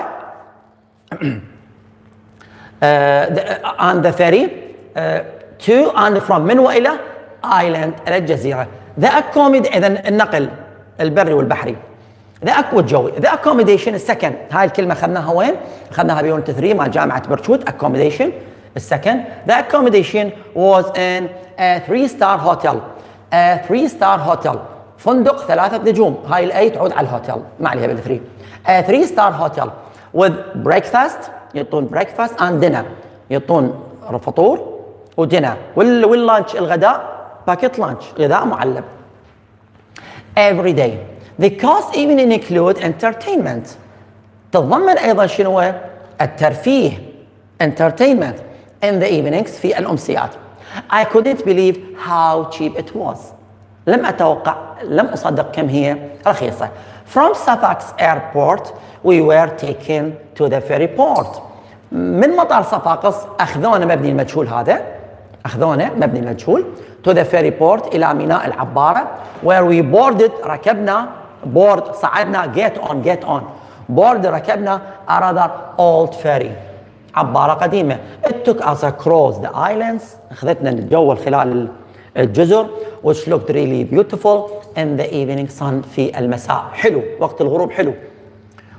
uh, the, and the ferry uh, to and from من وإلى island إلى الجزيرة. the accommodation إذا النقل البري والبحري. the والجوي. the accommodation السكن، هاي الكلمة أخذناها وين؟ أخذناها بيونت ثري مع جامعة برشوت. accommodation السكن. the accommodation was in a three star hotel. a three star hotel فندق ثلاثة نجوم، هاي الأي تعود على الهوتيل ما عليها بالثري. a three star hotel with breakfast يعطون breakfast and dinner يعطون فطور ودينر، وال واللانش الغداء باكيت لانش غذاء معلب. every day. the cost even include entertainment، تتضمن أيضا شنو؟ الترفيه entertainment in the evenings في الأمسيات. I couldn't believe how cheap it was، لم أتوقع، لم أصدق كم هي رخيصة. from Sfax airport we were taken to the ferry port، من مطار صفاقس أخذونا مبني المجهول، هذا أخذونا مبني المجهول to the ferry port إلى ميناء العبارة where we boarded ركبنا board صعدنا get on get on board ركبنا a rather old ferry عبارة قديمة. it took us across the islands أخذتنا نتجول خلال الجزر which looked really beautiful in the evening sun في المساء، حلو وقت الغروب حلو.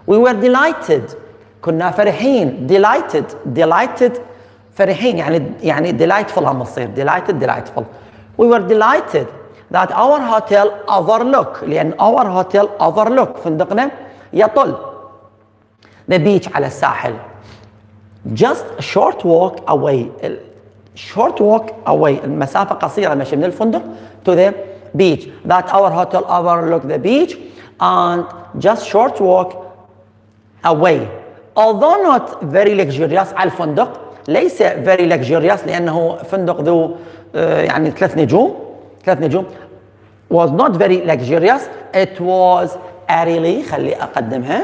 We were delighted. كنا فرحين. Delighted. Delighted فرحين يعني يعني delightful هم تصير. Delighted delightful. We were delighted that our hotel overlook لأن our hotel overlook فندقنا يطل the beach على الساحل. Just a short walk away. Short walk away المسافة قصيرة مشي من الفندق to the beach. That our hotel overlook the beach and just short walk away. Although not very luxurious على الفندق ليس very luxurious لأنه فندق ذو يعني ثلاث نجوم ثلاث نجوم was not very luxurious. It was airily خلي أقدمها.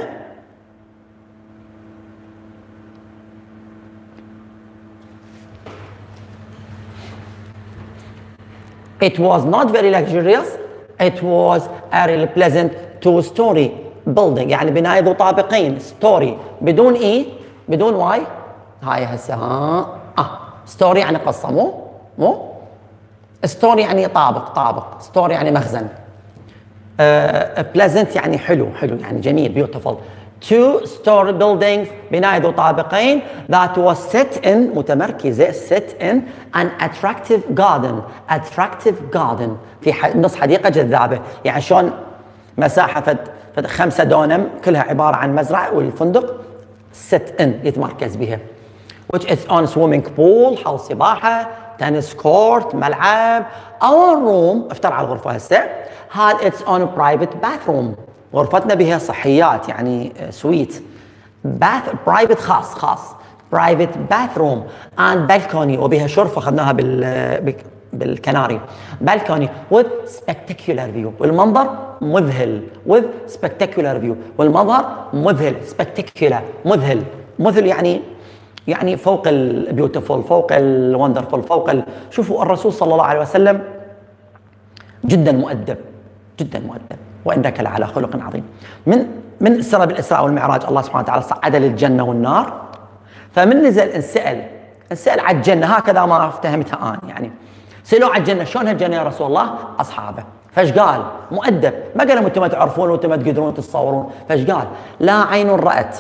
It was not very luxurious. It was a really pleasant two-story building يعني بناية ذو طابقين. story بدون إي بدون واي. هاي هسه ها آه story يعني قصة مو مو story يعني طابق طابق story يعني مخزن. uh, pleasant يعني حلو حلو يعني جميل beautiful. two story buildings بناية ذو طابقين that was set in متمركزة set in an attractive garden. attractive garden في نص حديقة جذابة يعني شلون مساحة فد فد خمسة دونم كلها عبارة عن مزرعة والفندق set in يتمركز بها. which is on swimming pool حوض سباحة tennis court ملعب. our room افتر على الغرفة هسه had its own private bathroom غرفتنا بها صحيات يعني سويت. bath private خاص خاص private bathroom and balcony وبها شرفة أخذناها بال بالكناري. balcony with spectacular view والمنظر مذهل with spectacular view والمظهر مذهل spectacular مذهل مذهل يعني يعني فوق البيوتيفول فوق الوندرفول فوق ال... شوفوا الرسول صلى الله عليه وسلم جدا مؤدب جدا مؤدب وإنك لعلى خلق عظيم. من من سر بالإسراء والمعراج الله سبحانه وتعالى صعد للجنة والنار. فمن نزل انسأل انسأل على الجنة هكذا ما افتهمتها أنا يعني سألوا على الجنة شلون هالجنة يا رسول الله أصحابه. فايش قال؟ مؤدب ما قال انتم ما تعرفون وانتم ما تقدرون تتصورون. فايش قال؟ لا عين رأت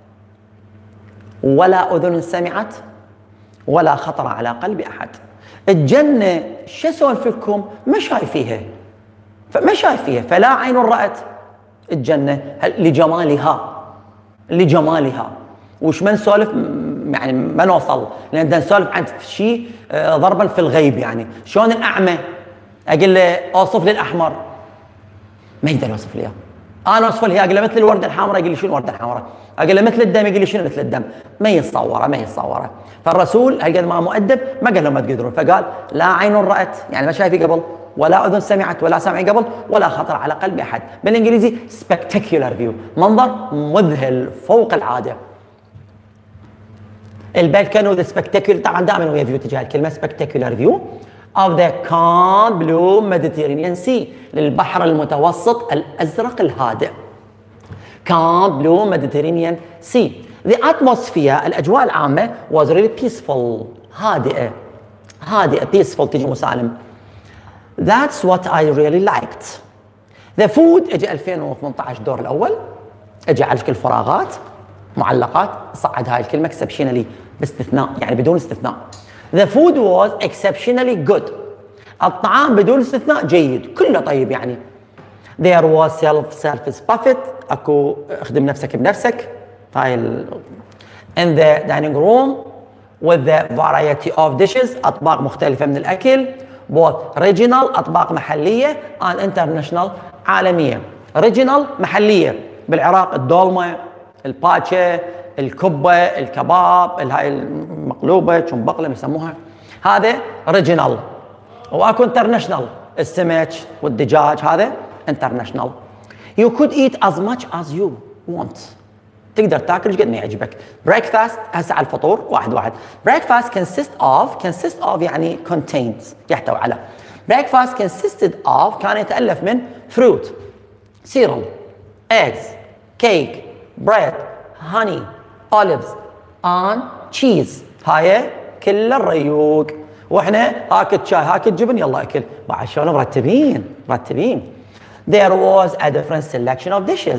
ولا أذن سمعت ولا خطر على قلب أحد. الجنة شو اسولف لكم ما شايفيها فما شايفيها فلا عين رأت الجنة لجمالها لجمالها. وش ما نسولف يعني ما نوصل لان بدنا نسولف عن شيء ضربا في الغيب يعني شلون الأعمى أقول له أوصف لي الأحمر ما يقدر يوصف لي إياه. أنا أوصف له أقول له مثل الوردة الحمراء يقول لي شنو الوردة الحمراء. أقول له مثل الدم يقول لي شنو مثل الدم. ما يتصوره ما يتصوره. فالرسول هالقد ما مؤدب ما قال لهم ما تقدرون فقال لا عين رأت يعني ما شايفي قبل ولا أذن سمعت ولا سمعي قبل ولا خطر على قلب أحد. بالإنجليزي spectacular view منظر مذهل فوق العادة. البالكون وذا spectacular طبعا دائما ويا فيو تجاه الكلمة spectacular view of the calm blue Mediterranean Sea للبحر المتوسط الأزرق الهادئ. calm blue Mediterranean Sea. The atmosphere الأجواء العامة was really peaceful هادئة هادئة peaceful تجي مسالم. That's what I really liked. The food اجى ألفين وثمانية عشر الدور الأول اجى على شكل فراغات معلقات صعد هاي الكلمة exceptionally باستثناء يعني بدون استثناء. The food was exceptionally good. الطعام بدون استثناء جيد كله طيب يعني. There was self-service buffet اكو اخدم نفسك بنفسك هاي ال... in the dining room with the variety of dishes اطباق مختلفة من الأكل both regional اطباق محلية and international عالمية. regional محلية بالعراق الدولمة الباتشة الكبة الكباب هاي المقلوبة شنبقلة يسموها هذا ريجينال. واكو انترناشنال السمك والدجاج هذا انترناشنال. You could eat as much as you want تقدر تاكل قد ما يعجبك. breakfast هسه على الفطور واحد واحد. breakfast consist of consist of يعني contains يحتوي على. breakfast consisted of كان يتألف من fruit cereal eggs cake bread honey olives and cheese هاي كل الريوق. واحنا هاك الشاي هاك الجبن يلا اكل بعد شلون مرتبين مرتبين. There was a different selection of dishes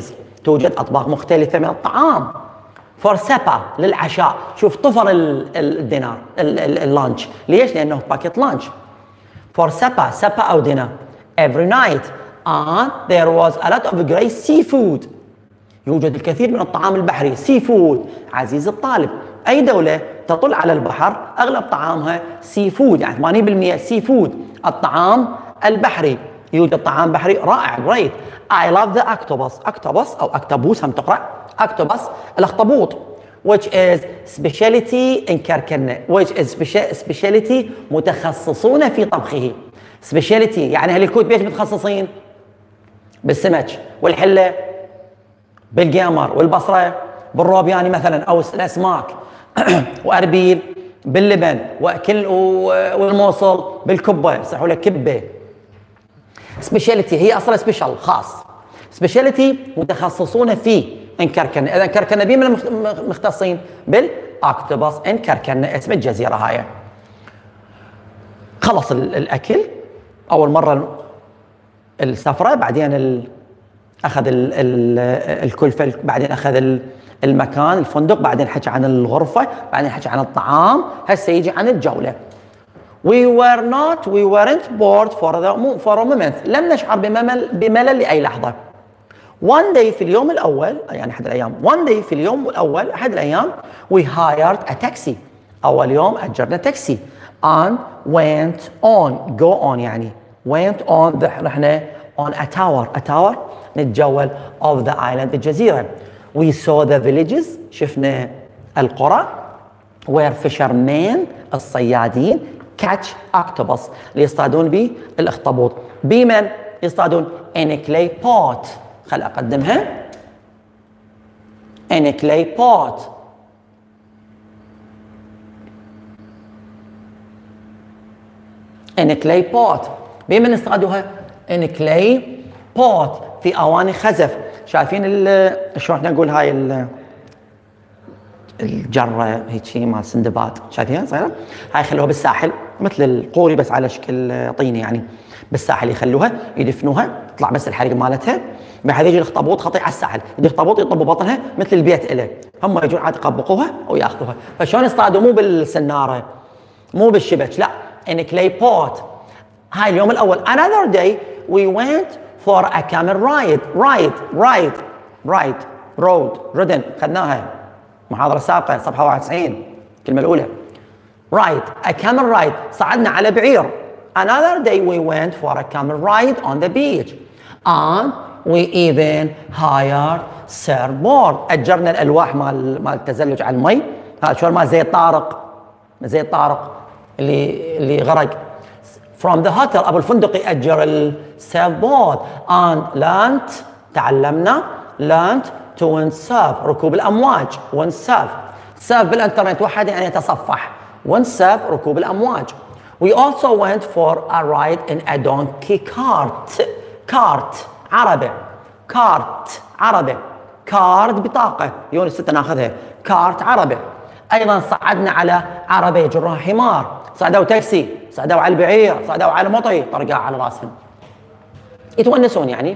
توجد أطباق مختلفة من الطعام. فور سبا للعشاء، شوف طفر الدينار اللانش، ليش؟ لأنه باكيت لانش. فور سبا، سبا أو دينار. Every night and there was a lot of great seafood. يوجد الكثير من الطعام البحري. سي فود عزيز الطالب، أي دولة تطل على البحر أغلب طعامها سي فود، يعني ثمانين بالمئة سي فود، الطعام البحري. يوجد طعام بحري رائع. great. I love the octopus. octopus أو أكتوبوس هم تقرأ. octopus الأخطبوط which is specialty in كركنة which is specialty متخصصون في طبخه. specialty يعني أهل الكويت بيش متخصصين؟ بالسمك والحلة، بالقمر والبصرة، بالروبياني مثلا أو الأسماك وأربيل، باللبن وكل والموصل، بالكبة يصحوا لك كبة. سبيشاليتي هي أصلا سبيشال خاص. سبيشاليتي متخصصون فيه إن كركنة. إذا كركنة بيه من المختصين بالأكتوبس إن كركنة، اسم الجزيرة هاي. خلص الأكل أول مرة السفرة، بعدين ال أخذ ال ال الكلفة، بعدين أخذ المكان الفندق، بعدين حكى عن الغرفة، بعدين حكى عن الطعام، هسه يجي عن الجولة. We were not we weren't bored for the for a moment. لم نشعر بملل بملل لأي لحظة. One day في اليوم الأول، يعني أحد الأيام، one day في اليوم الأول أحد الأيام we hired a taxi. أول يوم أجرنا تاكسي. and went on go on يعني went on رحنا on a tower a tower نتجول of the island الجزيرة. We saw the villages شفنا القرى where fishermen الصيادين catch octopus اللي يصطادون به الأخطبوط. بمن يصطادون؟ in a clay pot. خل أقدمها. in a clay pot. in a clay pot. بمن يصطادوها؟ in a clay pot في أواني خزف. شايفين شلون نقول هاي الجرة هيك مال سندباد، شايفينها صغيرة؟ هاي يخلوها بالساحل مثل القوري بس على شكل طيني، يعني بالساحل يخلوها يدفنوها، تطلع بس الحريق مالتها، بحيث يجي الاخطبوط خطي على الساحل، يجي الاخطبوط يطبوا بطنها مثل البيت إله، هم يجون عاد يقبقوها وياخذوها. فشلون يصطادوا؟ مو بالسنارة مو بالشبك، لا in a clay pot. هاي اليوم الأول. Another day we went for a camel ride. ride ride ride road ردن خدناها محاضرة سابقة صفحة واحد وتسعين الكلمة الأولى. ride a camel ride صعدنا على بعير. Another day we went for a camel ride on the beach and we even hired surfboard. أجرنا الألواح مال مال التزلج على المي. هذا شو مال زي الطارق زي الطارق اللي اللي غرق. from the hotel أبو الفندق يأجر السيرفبورد and learned تعلمنا learned to windsurf ركوب الأمواج. windsurf surf بالإنترنت وحد يعني يتصفح. windsurf ركوب الأمواج. we also went for a ride in a donkey cart. cart عربة cart عربة card بطاقة يونس ستة ناخذها كارت عربة. أيضا صعدنا على عربة يجرها حمار. صعدوا تاكسي، صعدوا على البعير، صعدوا على مطي طرقاء على راسهم يتونسون يعني.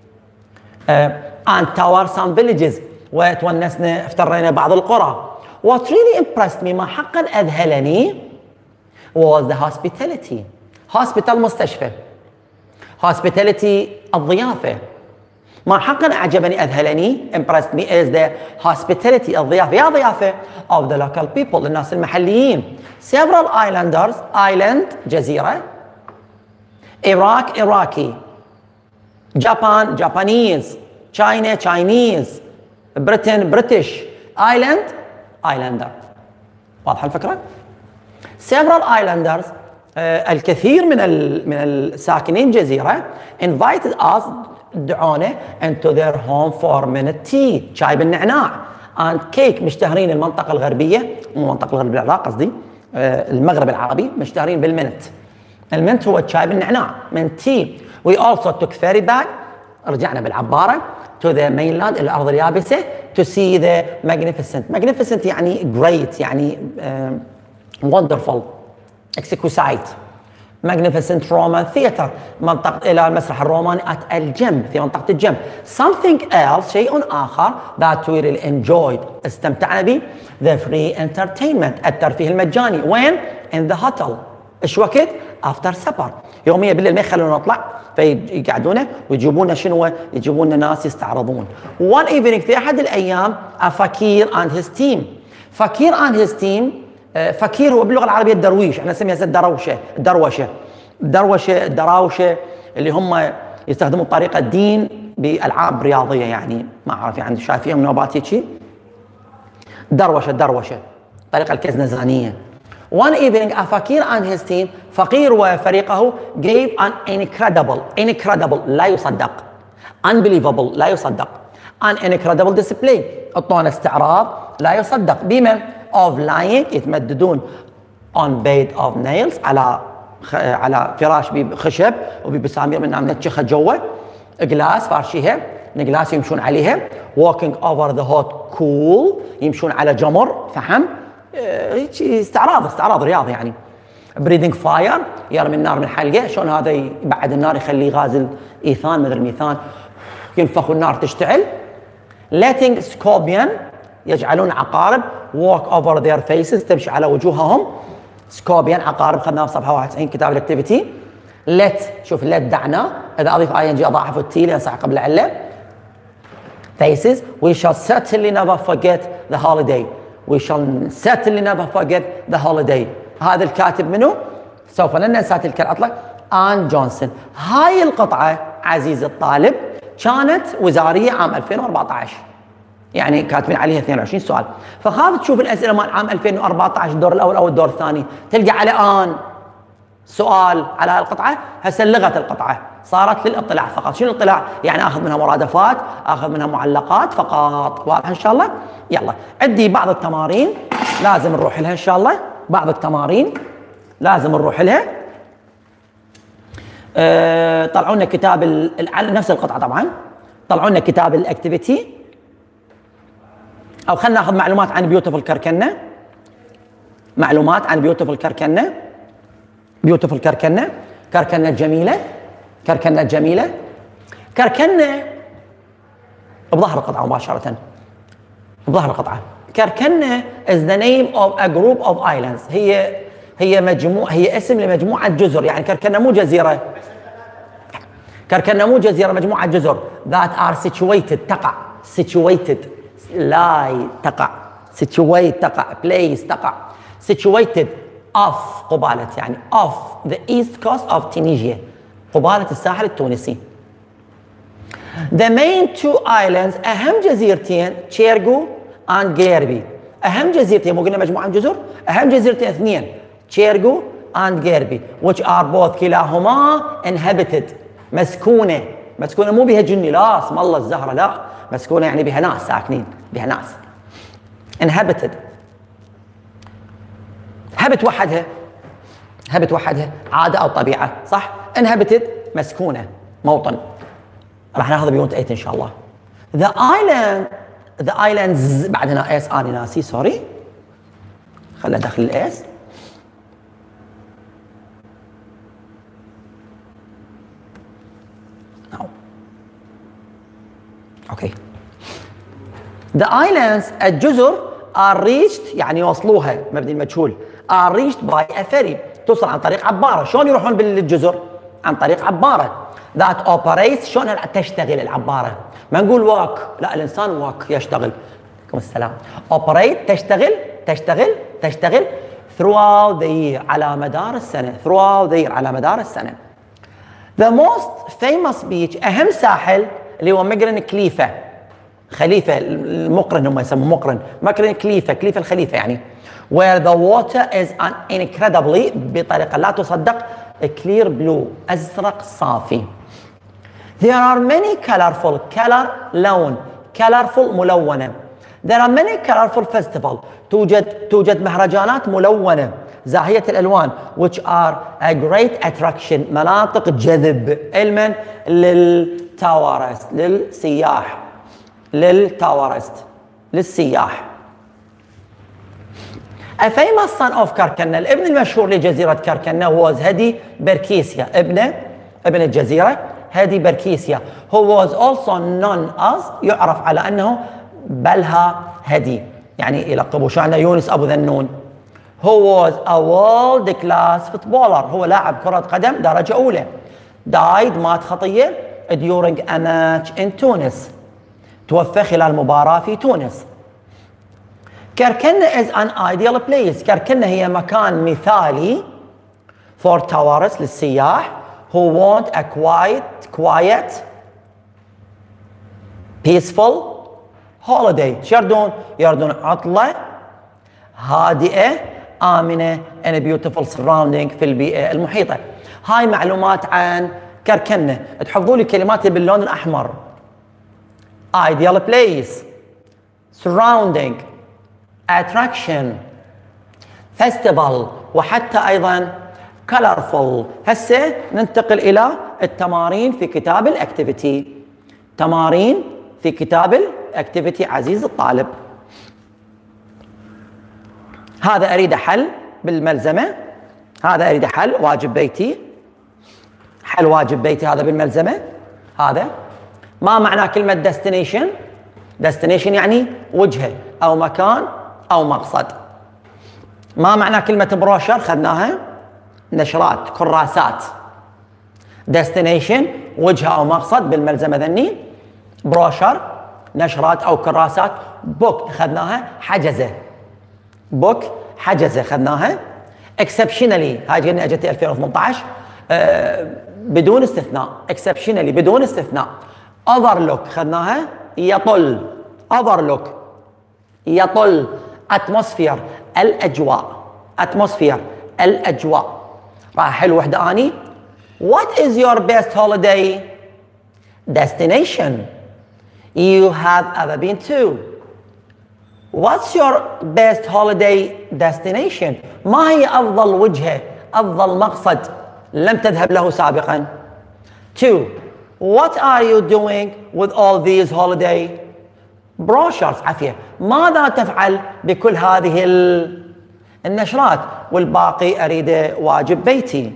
and tower some villages وتونسنا افترينا بعض القرى. what really impressed me ما حقا أذهلني was the hospitality. hospital مستشفى. hospitality الضيافة. ما حقا أعجبني أذهلني impressed me is the hospitality الضيافة. يا ضيافة of the local people الناس المحليين. several islanders island جزيرة. Iraq Iraqi. Japan Japanese. China Chinese. Britain British. Island Islander. واضحة الفكرة؟ several islanders آه الكثير من من الساكنين جزيرة invited us دعونا into their home for minute tea شاي بالنعناع and cake. مشتهرين المنطقة الغربية مو المنطقة الغربية بالعراق قصدي آه المغرب العربي مشتهرين بالمنت. المنت هو الشاي بالنعناع من تي. we also took ferry back رجعنا بالعبارة to the mainland الأرض اليابسة to see the magnificent. magnificent يعني great يعني uh, wonderful exquisite Magnificent Roman Theatre، منطقة إلى المسرح الروماني at الجنب، في منطقة الجنب. Something else، شيء آخر that we really enjoyed، استمتعنا به. The free entertainment، الترفيه المجاني. وين؟ in the hotel. إيش وقت؟ after supper، يوميا بالليل ما يخلونا نطلع فيقعدونا ويجيبونا شنو؟ يجيبونا ناس يستعرضون. One evening، في أحد الأيام، فكير and his team. فكير and his team، فكير هو باللغة العربية الدرويش، احنا نسميها الدروشة، الدروشة، الدروشة، الدراوشة، اللي هم يستخدمون طريقة الدين بألعاب رياضية، يعني ما أعرف يعني شايفيهم نوبات هيك. دروشة، الدروشة، طريقة الكزنزانية. One evening a فكير and his team، فقير وفريقه gave an incredible incredible لا يصدق، unbelievable لا يصدق، an incredible display، اعطونا استعراض لا يصدق، بما of lying، يتمددون on bed of nails، على على فراش بخشب وبمسامير من منتشخه جوا، جلاس فارشيها من جلاس يمشون عليها. walking over the hot coal، يمشون على جمر فحم، هيك استعراض استعراض رياضي يعني. breathing fire، يرمي النار من حلقه، شلون هذا يبعد النار يخليه غاز الايثان مثل الميثان، ينفخ النار تشتعل. letting scorpion، يجعلون عقارب walk over their faces، تمشي على وجوههم. سكوربيان عقارب، خذناها في صفحه واحد وتسعين كتاب الاكتيفيتي. let، شوف let دعنا، اذا اضيف اي ان جي اضاعف التي لان صح قبل عله. faces we shall certainly never forget the holiday، we shall certainly never forget the holiday. هذا الكاتب منه؟ سوف لن ننسى تلك العطله، آن جونسون. هاي القطعه عزيزي الطالب كانت وزاريه عام ألفين وأربعة عشر، يعني كاتبين عليها اثنين وعشرين سؤال، فخاف تشوف الاسئله مال عام ألفين وأربعة عشر الدور الاول او الدور الثاني تلقى على ان سؤال على القطعه. هسه لغت القطعه، صارت للاطلاع فقط. شنو الاطلاع؟ يعني اخذ منها مرادفات، اخذ منها معلقات فقط. واضح ان شاء الله؟ يلا عندي بعض التمارين لازم نروح لها ان شاء الله، بعض التمارين لازم نروح لها. أه طلعوا لنا كتاب نفس القطعه طبعا، طلعوا لنا كتاب الاكتيفيتي، او خلينا ناخذ معلومات عن بيوتيفول كركنه. معلومات عن بيوتيفول كركنه. بيوتيفول كركنه، كركنه جميله، كركنه جميله. كركنه بظهر القطعه مباشره، بظهر القطعه. كركنه is the name of a group of islands، هي هي مجموع، هي اسم لمجموعه جزر، يعني كركنه مو جزيره، كركنه مو جزيره، مجموعه جزر that are situated، تقع، situated لا تقع، situate تقع، place تقع، situated off قبالة، يعني off the east coast of Tunisia، قبالة الساحل التونسي. The main two islands، أهم جزيرتين تشيرغو and جيربي. أهم جزيرتين، مو قلنا مجموعة من جزر؟ أهم جزيرتين اثنين، تشيرغو and جيربي، which are both كلاهما inhabited، مسكونة، مسكونة مو بها جني، لا اسم الله الزهرة، لا مسكونة يعني بها ناس ساكنين، بها ناس. inhabited، هبت وحدها، هبت وحدها عادة أو طبيعة، صح؟ inhabited مسكونة، موطن. راح ناخذ بيونت ثمانية إن شاء الله. the island the islands، بعد هنا اس أنا ناسي سوري، خلنا داخل الاس. اوكي. The islands، الجزر are reached، يعني يوصلوها، مبني المجهول، are reached by a ferry، توصل عن طريق عبارة. شلون يروحون بالجزر؟ عن طريق عبارة. that operates، شلون تشتغل العبارة؟ ما نقول walk، لا الإنسان walk يشتغل. عليكم السلام. operate تشتغل، تشتغل، تشتغل throughout the year، على مدار السنة، throughout the year، على مدار السنة. the most famous beach، أهم ساحل اللي هو مقرن كليفة، خليفة المقرن، هم يسموه مقرن، مقرن كليفة، كليفة الخليفة يعني. where the water is an incredibly، بطريقة لا تصدق، clear blue، أزرق صافي. there are many colorful، color لون، colorful ملونة. there are many colorful festival، توجد توجد مهرجانات ملونة زاهية الألوان، which are a great attraction، مناطق جذب، المن للتوارست، للسياح، للتوارست، للسياح. A famous son of كركنة، الابن المشهور لجزيرة كركنة was هدي بركيسيا، ابنه ابن الجزيرة هدي بركيسيا who was also known as يعرف على أنه بلها هدي، يعني يلقبوا شأنه يونس أبو ذنون. who was a world class footballer، هو لاعب كرة قدم درجة أولى. died مات خطية during a match in تونس، توفى خلال مباراة في تونس. كركنة is an ideal place، كركنة هي مكان مثالي for tourists للسياح who want a quiet quiet peaceful holiday. شو يردون؟ يردون عطلة هادئة آمنة in a beautiful surrounding في البيئة المحيطة. هاي معلومات عن كركنة، تحفظوا لي كلمات باللون الأحمر. ideal place، surrounding، attraction، festival، وحتى أيضا colorful. هسه ننتقل إلى التمارين في كتاب الأكتيفيتي. تمارين في كتاب الأكتيفيتي عزيز الطالب. هذا أريد حل بالملزمة، هذا أريد حل واجب بيتي، حل واجب بيتي هذا بالملزمة. هذا ما معنى كلمة destination؟ destination يعني وجهة أو مكان أو مقصد. ما معنى كلمة بروشر؟ خذناها نشرات كراسات. destination وجهة أو مقصد بالملزمة ذني. بروشر نشرات أو كراسات. book خذناها حجزة، book حجزة خذناها. exceptionally هاي جينا اجت ألفين وثمانية عشر أه بدون استثناء، exceptionally بدون استثناء. overlook خذناها يطل، overlook يطل. atmosphere الأجواء، atmosphere الأجواء. راح أحل وحدة أني. what is your best holiday destination you have ever been to؟ what's your best holiday destination؟ ما هي أفضل وجهة أفضل مقصد لم تذهب له سابقا؟ two what are you doing with all these holiday brochures؟ عافية، ماذا تفعل بكل هذه النشرات؟ والباقي أريد واجب بيتي.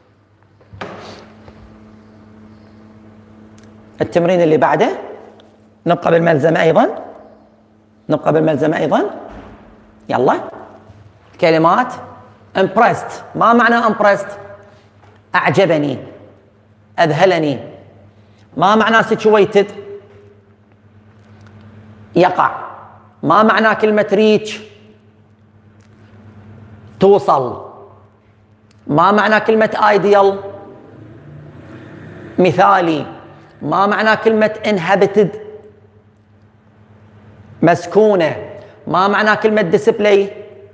التمرين اللي بعده نبقى بالملزمة أيضا، نبقى بالملزمة أيضا. يلا كلمات impressed. ما معنى impressed؟ أعجبني، أذهلني. ما معنى situated؟ يقع. ما معنى كلمة reach؟ توصل. ما معنى كلمة ideal؟ مثالي. ما معنى كلمة inhabited؟ مسكونة. ما معنى كلمة display؟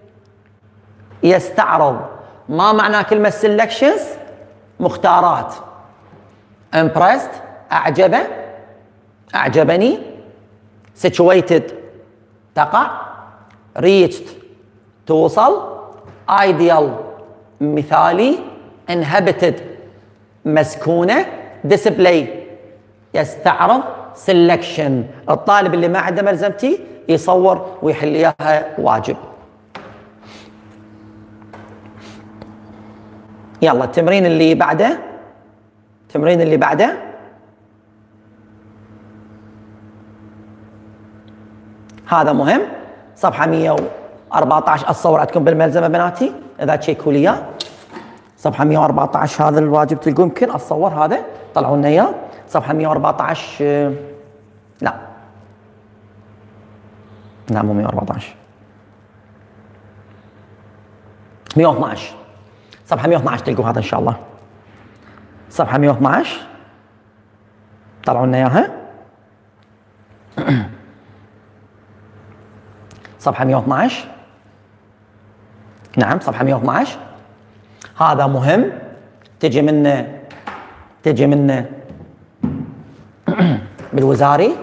يستعرض. ما معنى كلمة selections؟ مختارات. impressed أعجبه، أعجبني. situated تقع. reached توصل. ideal مثالي. inhabited مسكونة. display يستعرض. selection الطالب اللي ما عنده ملزمتي يصور ويحل اياها واجب. يلا التمرين اللي بعده، التمرين اللي بعده هذا مهم، صفحة مئة وأربعة عشر. الصور عندكم بالملزمة بناتي اذا تشيكوا لي اياه. صفحة مئة وأربعة عشر هذا الواجب تلقون، يمكن اتصور هذا طلعوا لنا اياه. صفحة مئة وأربعة عشر لا لا مو مئة وأربعة عشر، مئة واثني عشر. صفحة مئة واثني عشر تلقوا هذا ان شاء الله. صفحة مئة واثني عشر طلعوا لنا اياها. صفحة مئة واثني عشر نعم صفحة مئة واثني عشر. هذا مهم، تجي منه تجي منه بالوزاري.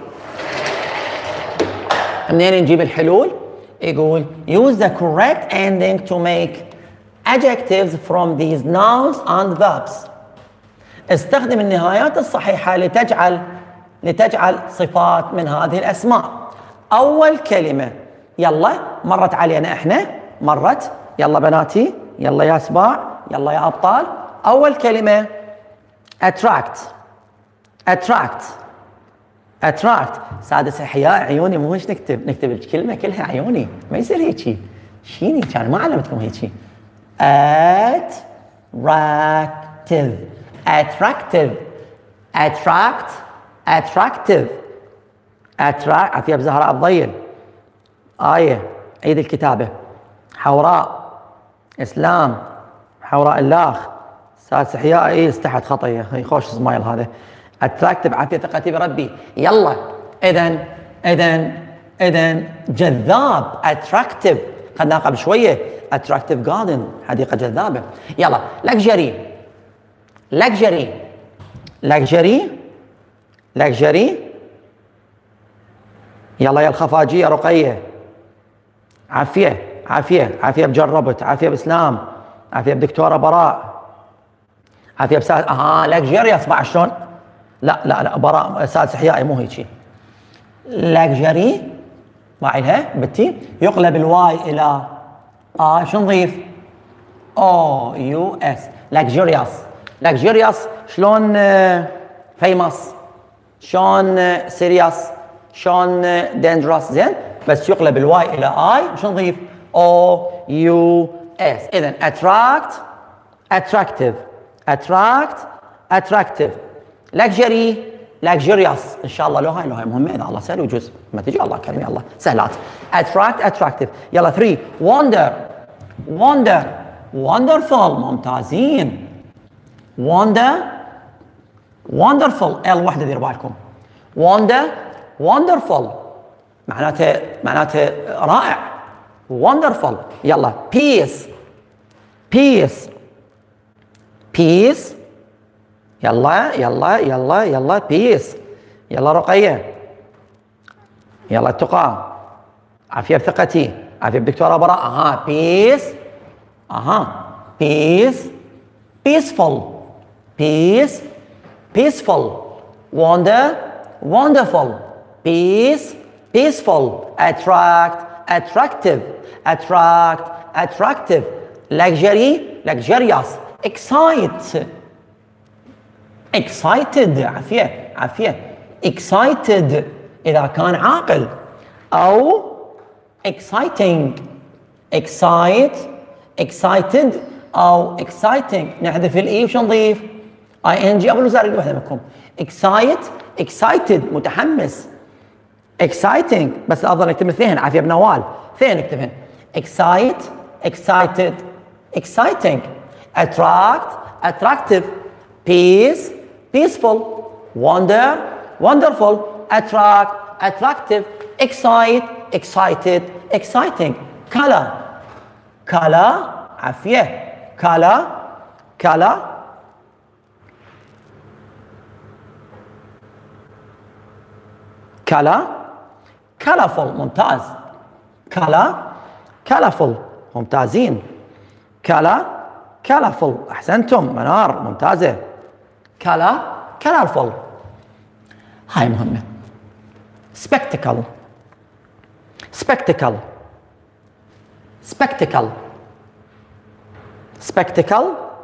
منين نجيب الحلول؟ يقول use the correct ending to make adjectives from these nouns and verbs. استخدم النهايات الصحيحة لتجعل لتجعل صفات من هذه الأسماء. أول كلمة يلا مرت علينا احنا مرت. يلا بناتي، يلا يا سباع، يلا يا أبطال. أول كلمة attract attract attract. سادس احياء عيوني، مو هيش نكتب نكتب الكلمه كلها عيوني، ما يصير هيجي. شيني كان ما علمتكم هيجي. attractive attractive attract attractive attract. عافيه بزهراء الضيل. آية، عيد الكتابه. حوراء، اسلام، حوراء اللاخ، سادس احياء. اي استحت خطيه، هي خوش سمايل هذا. اتراكتيف، عافيه ثقتي بربي. يلا اذا اذا اذا جذاب، اتراكتيف خدناه قبل شويه. اتراكتيف جاردن، حديقه جذابه. يلا لكجري لكجري لكجري لكجري. يلا يا الخفاجيه رقيه. عافيه عافيه عافيه بجربت، عافيه باسلام، عافيه بدكتوره براء، عافيه بساد. اها لكجري اصبع شلون؟ لا لا لا براء سادس احيائي مو هيك. لاكجري باعي لها بتي، يقلب الواي الى اه شو نضيف؟ او يو اس. لاكجريوس لاكجريوس شلون فيموس، شلون سيريوس، شلون دينجرس. زين بس يقلب الواي الى اي شو نضيف؟ او يو اس. اذا اتراكت اتراكتيف اتراكت اتراكتيف. لكجري لكجريوس. ان شاء الله لو هاي لو هاي مهمه، اذا الله سهل وجزء ما تجي الله كريم. يلا سهلات. اتراكت اتراكتيف. يلا ثلاثة وندر وندر وندرفul. ممتازين. وندر وندرفul. ال وحده دير بالكم. وندر وندرفul معناته معناته رائع. وندرفul. يلا بيس بيس بيس. يلا يلا يلا يلا بيس. يلا رقية. يلا التقى. عافية بثقتي، عافية بدكتورة براء. اها بيس. اها بيس peaceful peace peaceful. wonder wonderful. peace peaceful. attract attractive attract attractive. luxury luxurious. excite excited. عافية عافية. excited إذا كان عاقل. أو exciting excite excited أو exciting. نحذف الإي وش نضيف؟ اي ان جي قبل وزارة واحدة منكم. excite excited متحمس. exciting بس أفضل نكتب اثنين. عافية بنوال اثنين نكتبهن. excite excited exciting. attract attractive. peace peaceful. wonder wonderful. attract attractive. excite excited exciting. color color. عافية color color. color colorful. ممتاز. color colorful. ممتازين. color colorful. احسنتم منار ممتازة. color colorful. هاي مهمة. spectacle spectacle spectacle spectacle.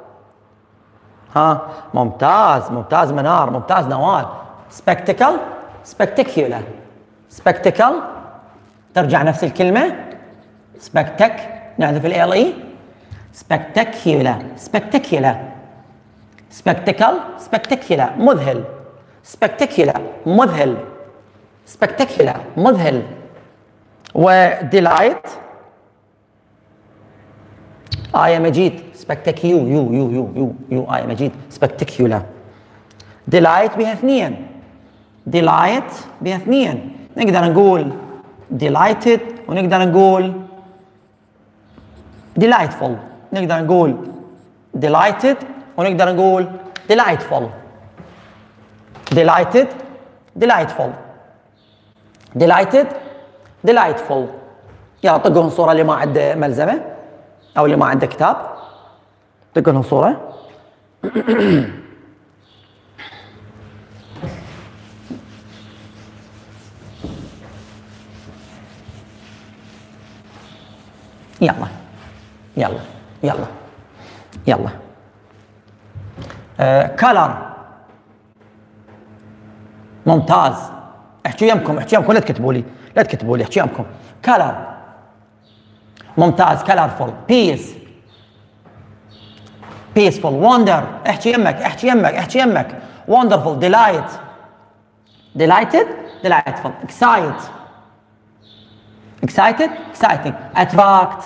ها ممتاز ممتاز منار ممتاز نوال. spectacle spectacular spectacle. ترجع نفس الكلمة spectac نحذف ال اي. spectacular spectacular spectacle spectacular. مذهل spectacular مذهل spectacular مذهل. وديلايت آية مجيد. spectacular يو يو يو يو يو آية مجيد spectacular. ديلايت بها اثنين. ديلايت بها اثنين. نقدر نقول delighted ونقدر نقول delightful. نقدر نقول delighted ونقدر نقول delightful. delighted delightful delighted delightful. يلا طقون صورة اللي ما عنده ملزمة أو اللي ما عنده كتاب. طقون صورة. يلا يلا يلا يلا. كلر. ممتاز. احكوا يمكم احكوا يمكم لا تكتبوا لي لا تكتبوا لي احكوا يمكم. كلر. ممتاز. كلرفول. بيس. بيسفول. وندر. احكي يمك احكي يمك احكي يمك. وندرفول. ديلايت. ديلايتد. ديلايتفول. اكسايت. excited exciting. attract.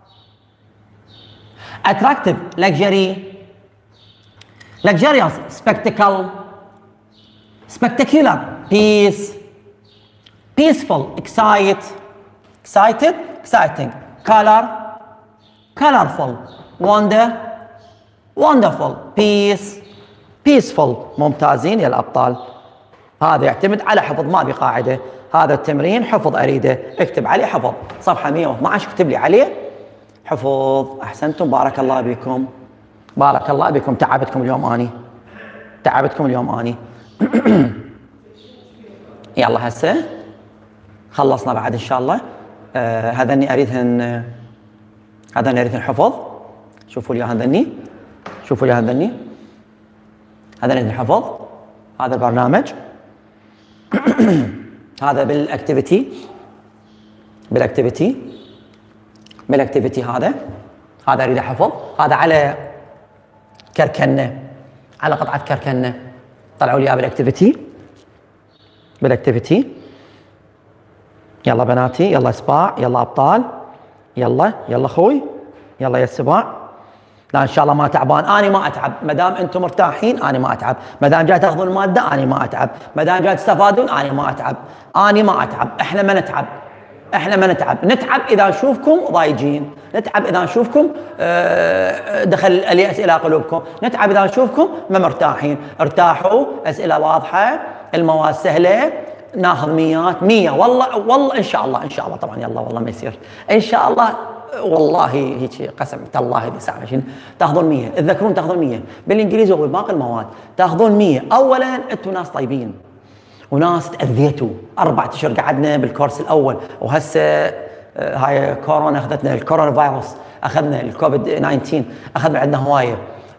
attractive. luxury. luxurious. spectacle. spectacular. peace. peaceful. excite. excited exciting. color. colorful. wonder. wonderful. peace. peaceful. ممتازين يا الأبطال. هذا يعتمد على حفظ، ما ابي قاعده، هذا التمرين حفظ اريده، اكتب عليه حفظ، صفحه مئة واثني عشر اكتب لي عليه حفظ. احسنتم، بارك الله بكم، بارك الله بكم. تعبتكم اليوم اني، تعبتكم اليوم اني. يلا هسه خلصنا بعد ان شاء الله. آه هذني اريدهن، هذني اريدهن حفظ. شوفوا لي هذني، شوفوا لي هذني، هذني اريدهن حفظ. هذا البرنامج هذا بالاكتيفيتي، بالاكتيفيتي بالاكتيفيتي هذا هذا اريد حفظ. هذا على كركنه، على قطعه كركنه. طلعوا لي اياه بالاكتيفيتي، بالاكتيفيتي. يلا بناتي، يلا سباع، يلا ابطال، يلا يلا اخوي، يلا يا السباع. لا ان شاء الله ما تعبان، انا ما اتعب، ما دام انتم مرتاحين انا ما اتعب، ما دام جاي تاخذون الماده انا ما اتعب، ما دام جاي تستفادون انا ما اتعب، انا ما اتعب، احنا ما نتعب، احنا ما نتعب، نتعب اذا نشوفكم ضايجين، نتعب اذا نشوفكم دخل الياس الى قلوبكم، نتعب اذا نشوفكم ما مرتاحين. ارتاحوا، اسئله واضحه، المواد سهله، ناخذ ميات مية والله والله ان شاء الله ان شاء الله. طبعا يلا والله ما يصير ان شاء الله، والله هيك قسم تالله هذه ساعه تاخذون مية، تذكرون تاخذون مية بالانجليزي وباقي المواد، تاخذون مية. اولا انتم ناس طيبين وناس تاذيتوا، اربع اشهر قعدنا بالكورس الاول، وهسه هاي كورونا اخذتنا، الكورونا فيروس اخذنا، الكوفيد تسعة عشر اخذنا عندنا هوايه.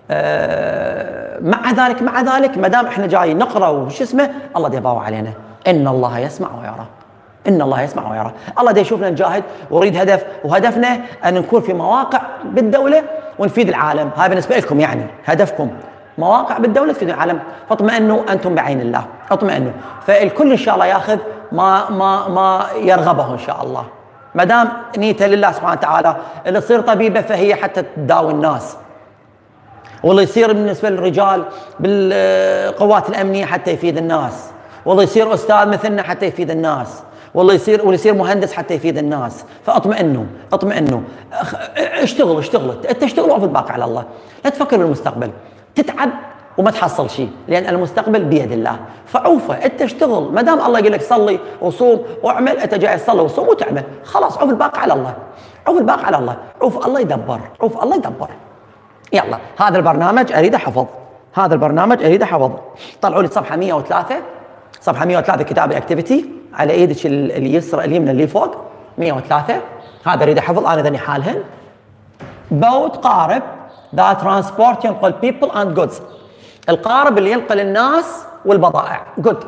مع ذلك مع ذلك ما دام احنا جايين نقرا وش اسمه، الله ديباوع علينا، ان الله يسمع ويرى، ان الله يسمع ويرى. الله دا يشوفنا نجاهد ونريد هدف، وهدفنا ان نكون في مواقع بالدوله ونفيد العالم. هاي بالنسبه لكم يعني هدفكم مواقع بالدوله تفيد العالم، فاطمئنوا انتم بعين الله، اطمئنوا. فالكل ان شاء الله ياخذ ما ما ما يرغبه ان شاء الله، ما دام نيته لله سبحانه وتعالى. اللي تصير طبيبه فهي حتى تداوي الناس، واللي يصير بالنسبه للرجال بالقوات الامنيه حتى يفيد الناس، والله يصير استاذ مثلنا حتى يفيد الناس، والله يصير واللي يصير مهندس حتى يفيد الناس. فاطمئنوا اطمئنوا، اشتغلوا اشتغلوا انت، اشتغلوا وعفوا الباقي على الله. لا تفكر بالمستقبل، تتعب وما تحصل شيء، لان المستقبل بيد الله. فعوفه انت اشتغل، ما دام الله يقول لك صلي وصوم واعمل، انت جاي تصلي وصوم وتعمل، خلاص عوف الباقي على الله، عوف الباقي على الله، عوف الله يدبر، عوف الله يدبر. يلا هذا البرنامج اريده حفظ، هذا البرنامج اريده حفظ. طلعوا لي صفحه مئة وثلاثة، صفحه مئة وثلاثة كتاب الاكتيفيتي على ايدك اليسرى اليمنى اللي فوق مئة وثلاثة. هذا اريد حفظ، انا ذني حالهن. بوت قارب ذا ترانسبورت ينقل بيبل اند جودز، القارب اللي ينقل الناس والبضائع. جود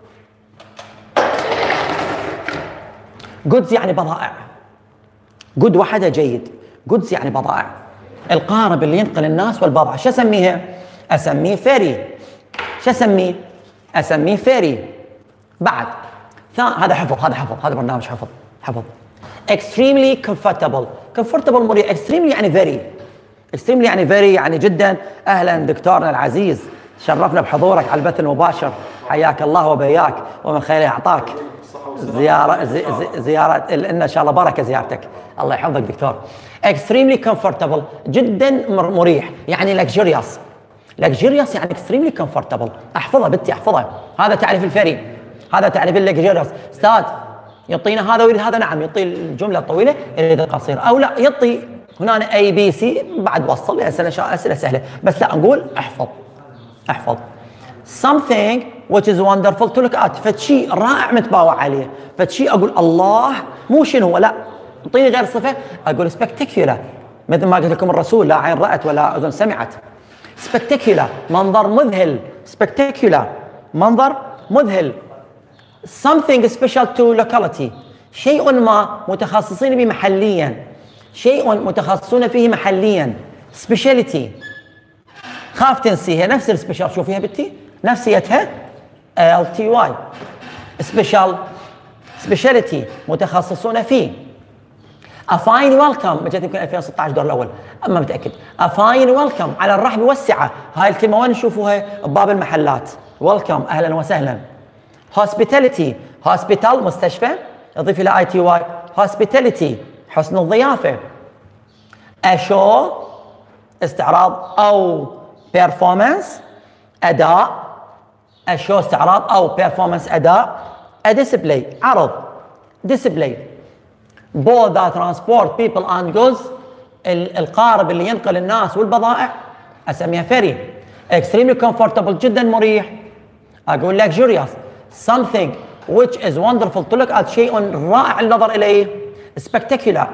جودز يعني بضائع، جود وحده جيد، جودز يعني بضائع. القارب اللي ينقل الناس والبضائع شو اسميها؟ اسميه فيري. شو اسميه؟ اسميه فيري. بعد هذا حفظ، هذا حفظ، هذا برنامج حفظ حفظ. extremely comfortable، comfortable مريح، extremely يعني very، extremely يعني very يعني جدا. اهلا دكتورنا العزيز، شرفنا بحضورك على البث المباشر، حياك الله وبياك ومن خيره اعطاك. زياره زي زي زياره ان شاء الله بركه زيارتك، الله يحفظك دكتور. extremely comfortable جدا مريح، يعني luxurious، luxurious يعني extremely comfortable. احفظها بنتي احفظها، هذا تعريف الفري، هذا تعريف اللكجيريوس. استاذ يعطينا هذا ويريد هذا، نعم يعطي الجمله الطويله يريد القصيره، او لا يعطي هنا اي بي سي بعد وصل اسئله اسئله سهله، بس لا نقول احفظ احفظ. something which is wonderful to look at، فشيء رائع متباوع عليه، فشيء اقول الله، مو شنو هو، لا اعطيني غير صفه، اقول spectacular مثل ما قلت لكم الرسول لا عين رأت ولا أذن سمعت. spectacular منظر مذهل. spectacular منظر مذهل. something special to locality شيء ما متخصصين به محليا. شيء متخصصون فيه محليا. speciality خاف تنسيها نفس السبيشال شوفيها بنتي نفسيتها ال تي واي. special speciality متخصصون فيه. a fine welcome جت يمكن ألفين وستة عشر الدور الاول اما متاكد. a fine welcome على الرحب والسعه. هاي الكلمه وين نشوفوها؟ بباب المحلات. welcome اهلا وسهلا. hospitality hospital مستشفى اضيف الى اي تي واي. hospitality حسن الضيافه. a show استعراض او performance اداء. a show استعراض او performance اداء. a display عرض. display boat that transport people and goods القارب اللي ينقل الناس والبضائع اسميها ferry. extremely comfortable جدا مريح. اقول luxurious something which is wonderful to look at شيء رائع النظر اليه. spectacular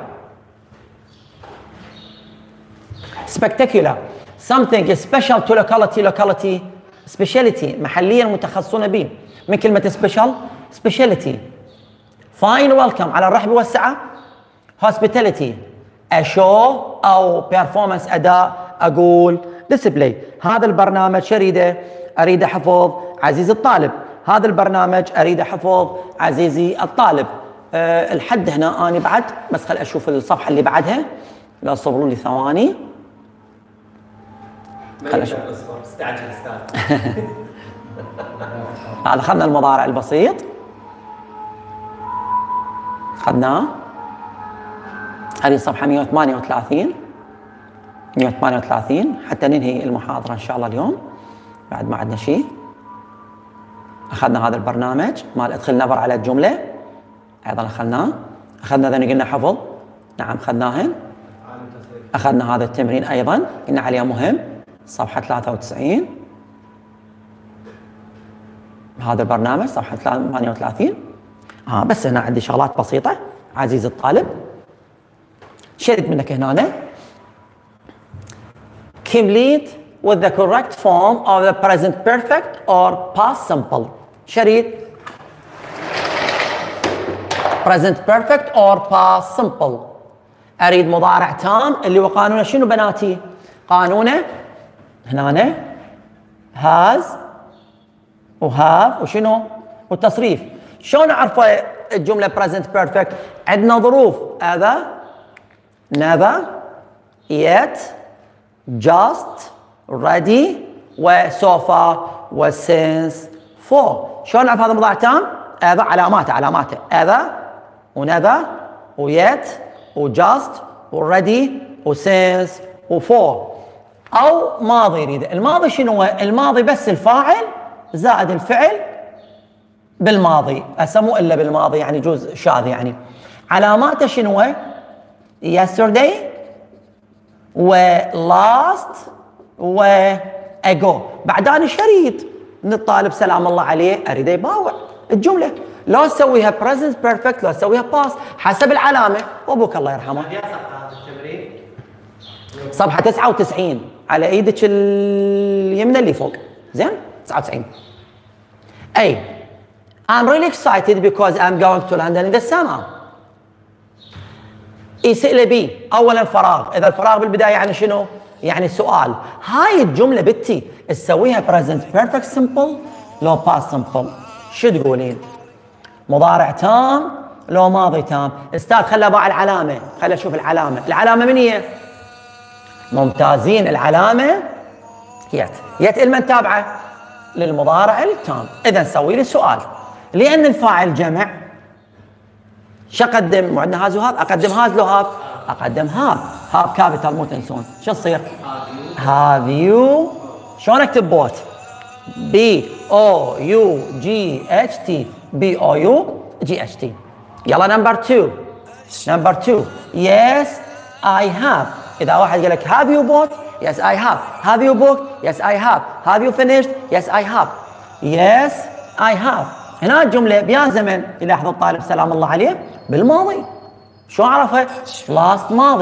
spectacular something special to locality locality speciality محليا متخصصون به. من كلمة special speciality. fine welcome على الرحب والسعة. hospitality a show أو performance أداء. أقول display. هذا البرنامج شريده أريد حفظ عزيزي الطالب. هذا البرنامج أريد حفظ عزيزي الطالب. أه الحد هنا أنا بعد بس خل أشوف الصفحة اللي بعدها. لا صبروا لي ثواني. خل أشوف. استعجل استاذ. هذا أخذنا المضارع البسيط. أخذناه. هذه الصفحة مئة وثمانية وثلاثين مئة وثمانية وثلاثين حتى ننهي المحاضرة إن شاء الله اليوم بعد ما عندنا شيء. أخذنا هذا البرنامج مال ادخل نظر على الجملة أيضا أخذناه. أخذنا ذا قلنا حفظ نعم أخذناهن. أخذنا هذا التمرين أيضا قلنا عليه مهم صفحة ثلاثة وتسعين. هذا البرنامج صفحة ثمانية وثلاثين. آه بس هنا عندي شغلات بسيطة عزيزي الطالب. شرد منك هنا complete with the correct form of the present perfect or past simple. شريط present perfect or past simple. أريد مضارع تام اللي هو قانونه شنو بناتي؟ قانونه هنا has وهاف وشنو؟ والتصريف. شلون أعرف الجملة present perfect؟ عندنا ظروف either never yet just ready وسوف وsince for. شلون نعرف هذا مضارع تام؟ either علاماته علاماته either ونذر ويت وجاست وready وsince وfor. او ماضي يريد. الماضي شنو هو؟ الماضي بس الفاعل زائد الفعل بالماضي اسموه الا بالماضي يعني جزء شاذ يعني. علاماته شنو هو؟ yesterday و last و ago. بعد انا شريط من الطالب سلام الله عليه اريد يباوع الجمله لو اسويها present perfect لو اسويها past حسب العلامه. وابوك الله يرحمه صفحه تسعة وتسعين على ايدك اليمنى اللي فوق زين تسعة وتسعين. اي I'm really excited because I'm going to London in the summer. يسأل بي اولا فراغ. اذا الفراغ بالبدايه يعني شنو؟ يعني سؤال. هاي الجمله بنتي تسويها present perfect simple لو past simple شو تقولين؟ مضارع تام لو ماضي تام. استاذ خلى باع العلامه. خلى اشوف العلامه. العلامه من هي؟ ممتازين. العلامه يت. يت لمن تابعه؟ للمضارع التام. اذا سوي لي سؤال. لان الفاعل جمع شو اقدم؟ عندنا هاز وهاف. اقدم هاز لو هاف؟ اقدم هاف. هاف كابيتال مو تنسون. شو تصير؟ هاف يو. شلون اكتب بوت؟ بي او يو جي اتش تي. بي او يو جي اتش تي. يلا نمبر اثنين. نمبر اثنين. يس اي هاف. اذا واحد قال لك هاف يو بوت؟ يس اي هاف. هاف يو بوك؟ يس اي هاف. هاف يو فينيشد؟ يس اي هاف. يس اي هاف. هنا الجمله بيا زمن يلاحظ الطالب سلام الله عليه بالماضي. شو اعرفها؟ لاست ماضي.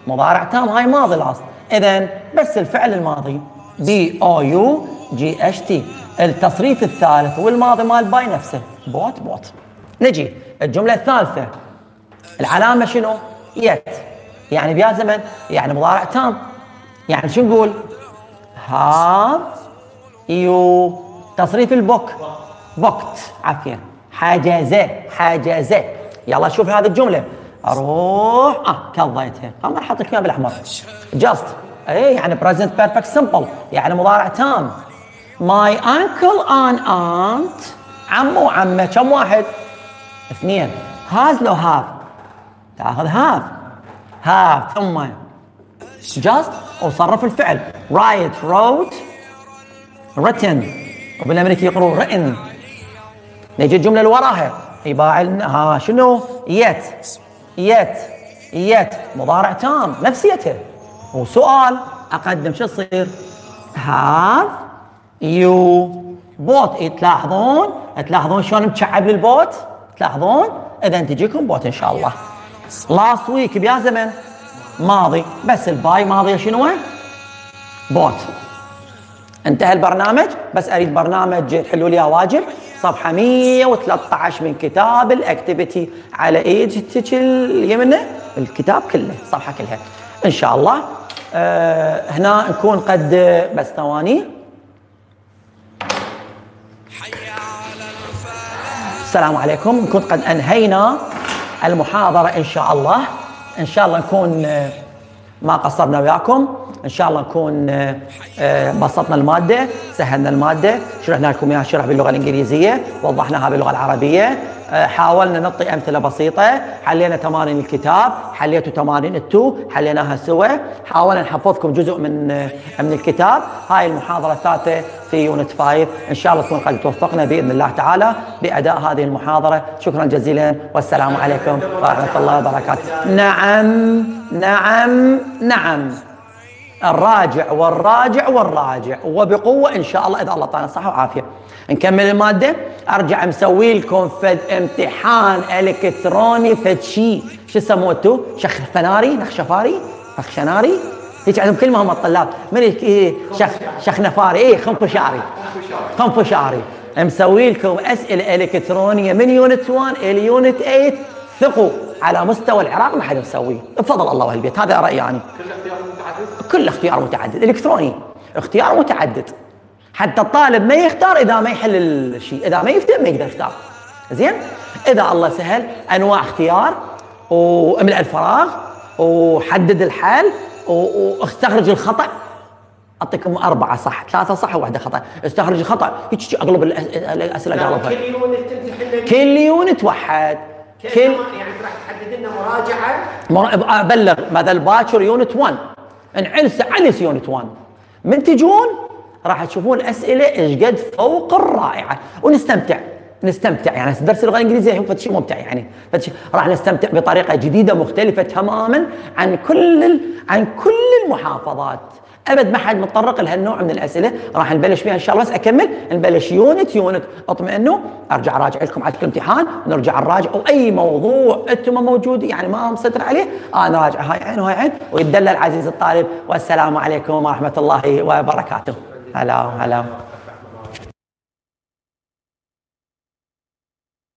مضارع تام هاي ماضي لاست. اذا بس الفعل الماضي بي او يو جي اتش تي. التصريف الثالث والماضي مال باي نفسه بوت بوت. نجي الجمله الثالثه العلامه شنو؟ يت، يعني بيا زمن، يعني مضارع تام. يعني شو نقول؟ هاف يو. تصريف البوك بوكت، عافيه، حجزه حجزه. يلا شوف هذه الجمله، اروح اه كضيتها، انا احط لك اياها بالاحمر. جاست اي يعني بريزنت بيرفكت سمبل، يعني مضارع تام. ماي انكل ان انت، عمو وعمه، كم واحد؟ اثنين. هاز لو هاف؟ تاخذ هاف هاف ثم جاست وصرف الفعل رايت روت written، وبالامريكي يقولوا written. نجي الجمله اللي وراها يباعل ها شنو؟ يت يت يت مضارع تام نفسيته. وسؤال اقدم شو يصير؟ هاف يو بوت. تلاحظون تلاحظون شلون متشعب للبوت؟ تلاحظون؟ اذا تجيكم بوت ان شاء الله. لاست ويك بيا زمن ماضي، بس الباي ماضي شنو؟ بوت. انتهى البرنامج، بس اريد برنامج تحلوا لي واجب صفحه مية وثلاثة عشر من كتاب الاكتيفيتي على ايدك اليمنى، الكتاب كله الصفحه كلها ان شاء الله. أه هنا نكون قد بس ثواني. السلام عليكم. نكون قد انهينا المحاضره ان شاء الله. ان شاء الله نكون ما قصرنا وياكم، ان شاء الله نكون بسطنا الماده، سهلنا الماده، شرحنا لكم اياها شرح باللغه الانجليزيه، وضحناها باللغه العربيه، حاولنا نعطي امثله بسيطه، حلينا تمارين الكتاب، حليتوا تمارين التو حليناها سوا، حاولنا نحفظكم جزء من من الكتاب. هاي المحاضره الثالثه في يونت خمسة، ان شاء الله تكون قد توفقنا باذن الله تعالى باداء هذه المحاضره. شكرا جزيلا والسلام عليكم ورحمه الله وبركاته. نعم نعم نعم، الراجع والراجع والراجع وبقوه ان شاء الله اذا الله اعطانا صحه وعافيه. نكمل الماده. ارجع مسوي لكم فد امتحان الكتروني فد شيء، شو سموته؟ شخ فناري نخشفاري نخشناري، هيك عندهم كلمه هم الطلاب من إيه شخ شخ نفاري، اي خنفشاري خنفشاري. مسوي لكم اسئله الكترونيه من يونت واحد الى يونت ثمانية. ثقوا على مستوى العراق ما حد مسويه بفضل الله وهالبيت، هذا رايي يعني. كل اختيار متعدد الكتروني، اختيار متعدد، حتى الطالب ما يختار اذا ما يحل الشيء، اذا ما يفتهم ما يقدر يختار. زين؟ اذا الله سهل انواع اختيار، واملأ الفراغ، وحدد الحل، واستخرج الخطا. اعطيكم اربعه صح، ثلاثه صح وواحده خطا. استخرج الخطا، هيك اغلب الاسئله اقلبها. كل يونت تمتحن، كل يونت واحد، كل يعني راح تحدد لنا مراجعه. ابلغ مثلا باكر يونت واحد، انعلس علس يونت واحد. من تجون راح تشوفون اسئله ايش قد فوق الرائعه، ونستمتع نستمتع يعني. درس اللغه الانجليزيه هو شيء ممتع يعني، راح نستمتع بطريقه جديده مختلفه تماما عن كل ال... عن كل المحافظات. ابد ما حد متطرق لهالنوع من الاسئله، راح نبلش فيها ان شاء الله. بس اكمل، نبلش يونت يونت. اطمئنوا، ارجع اراجع لكم على الامتحان، نرجع نراجع، او اي موضوع انتم ما موجود يعني ما مسيطر عليه انا راجع هاي عين وهاي عين. ويتدلل عزيز الطالب، والسلام عليكم ورحمه الله وبركاته. هلا هلا.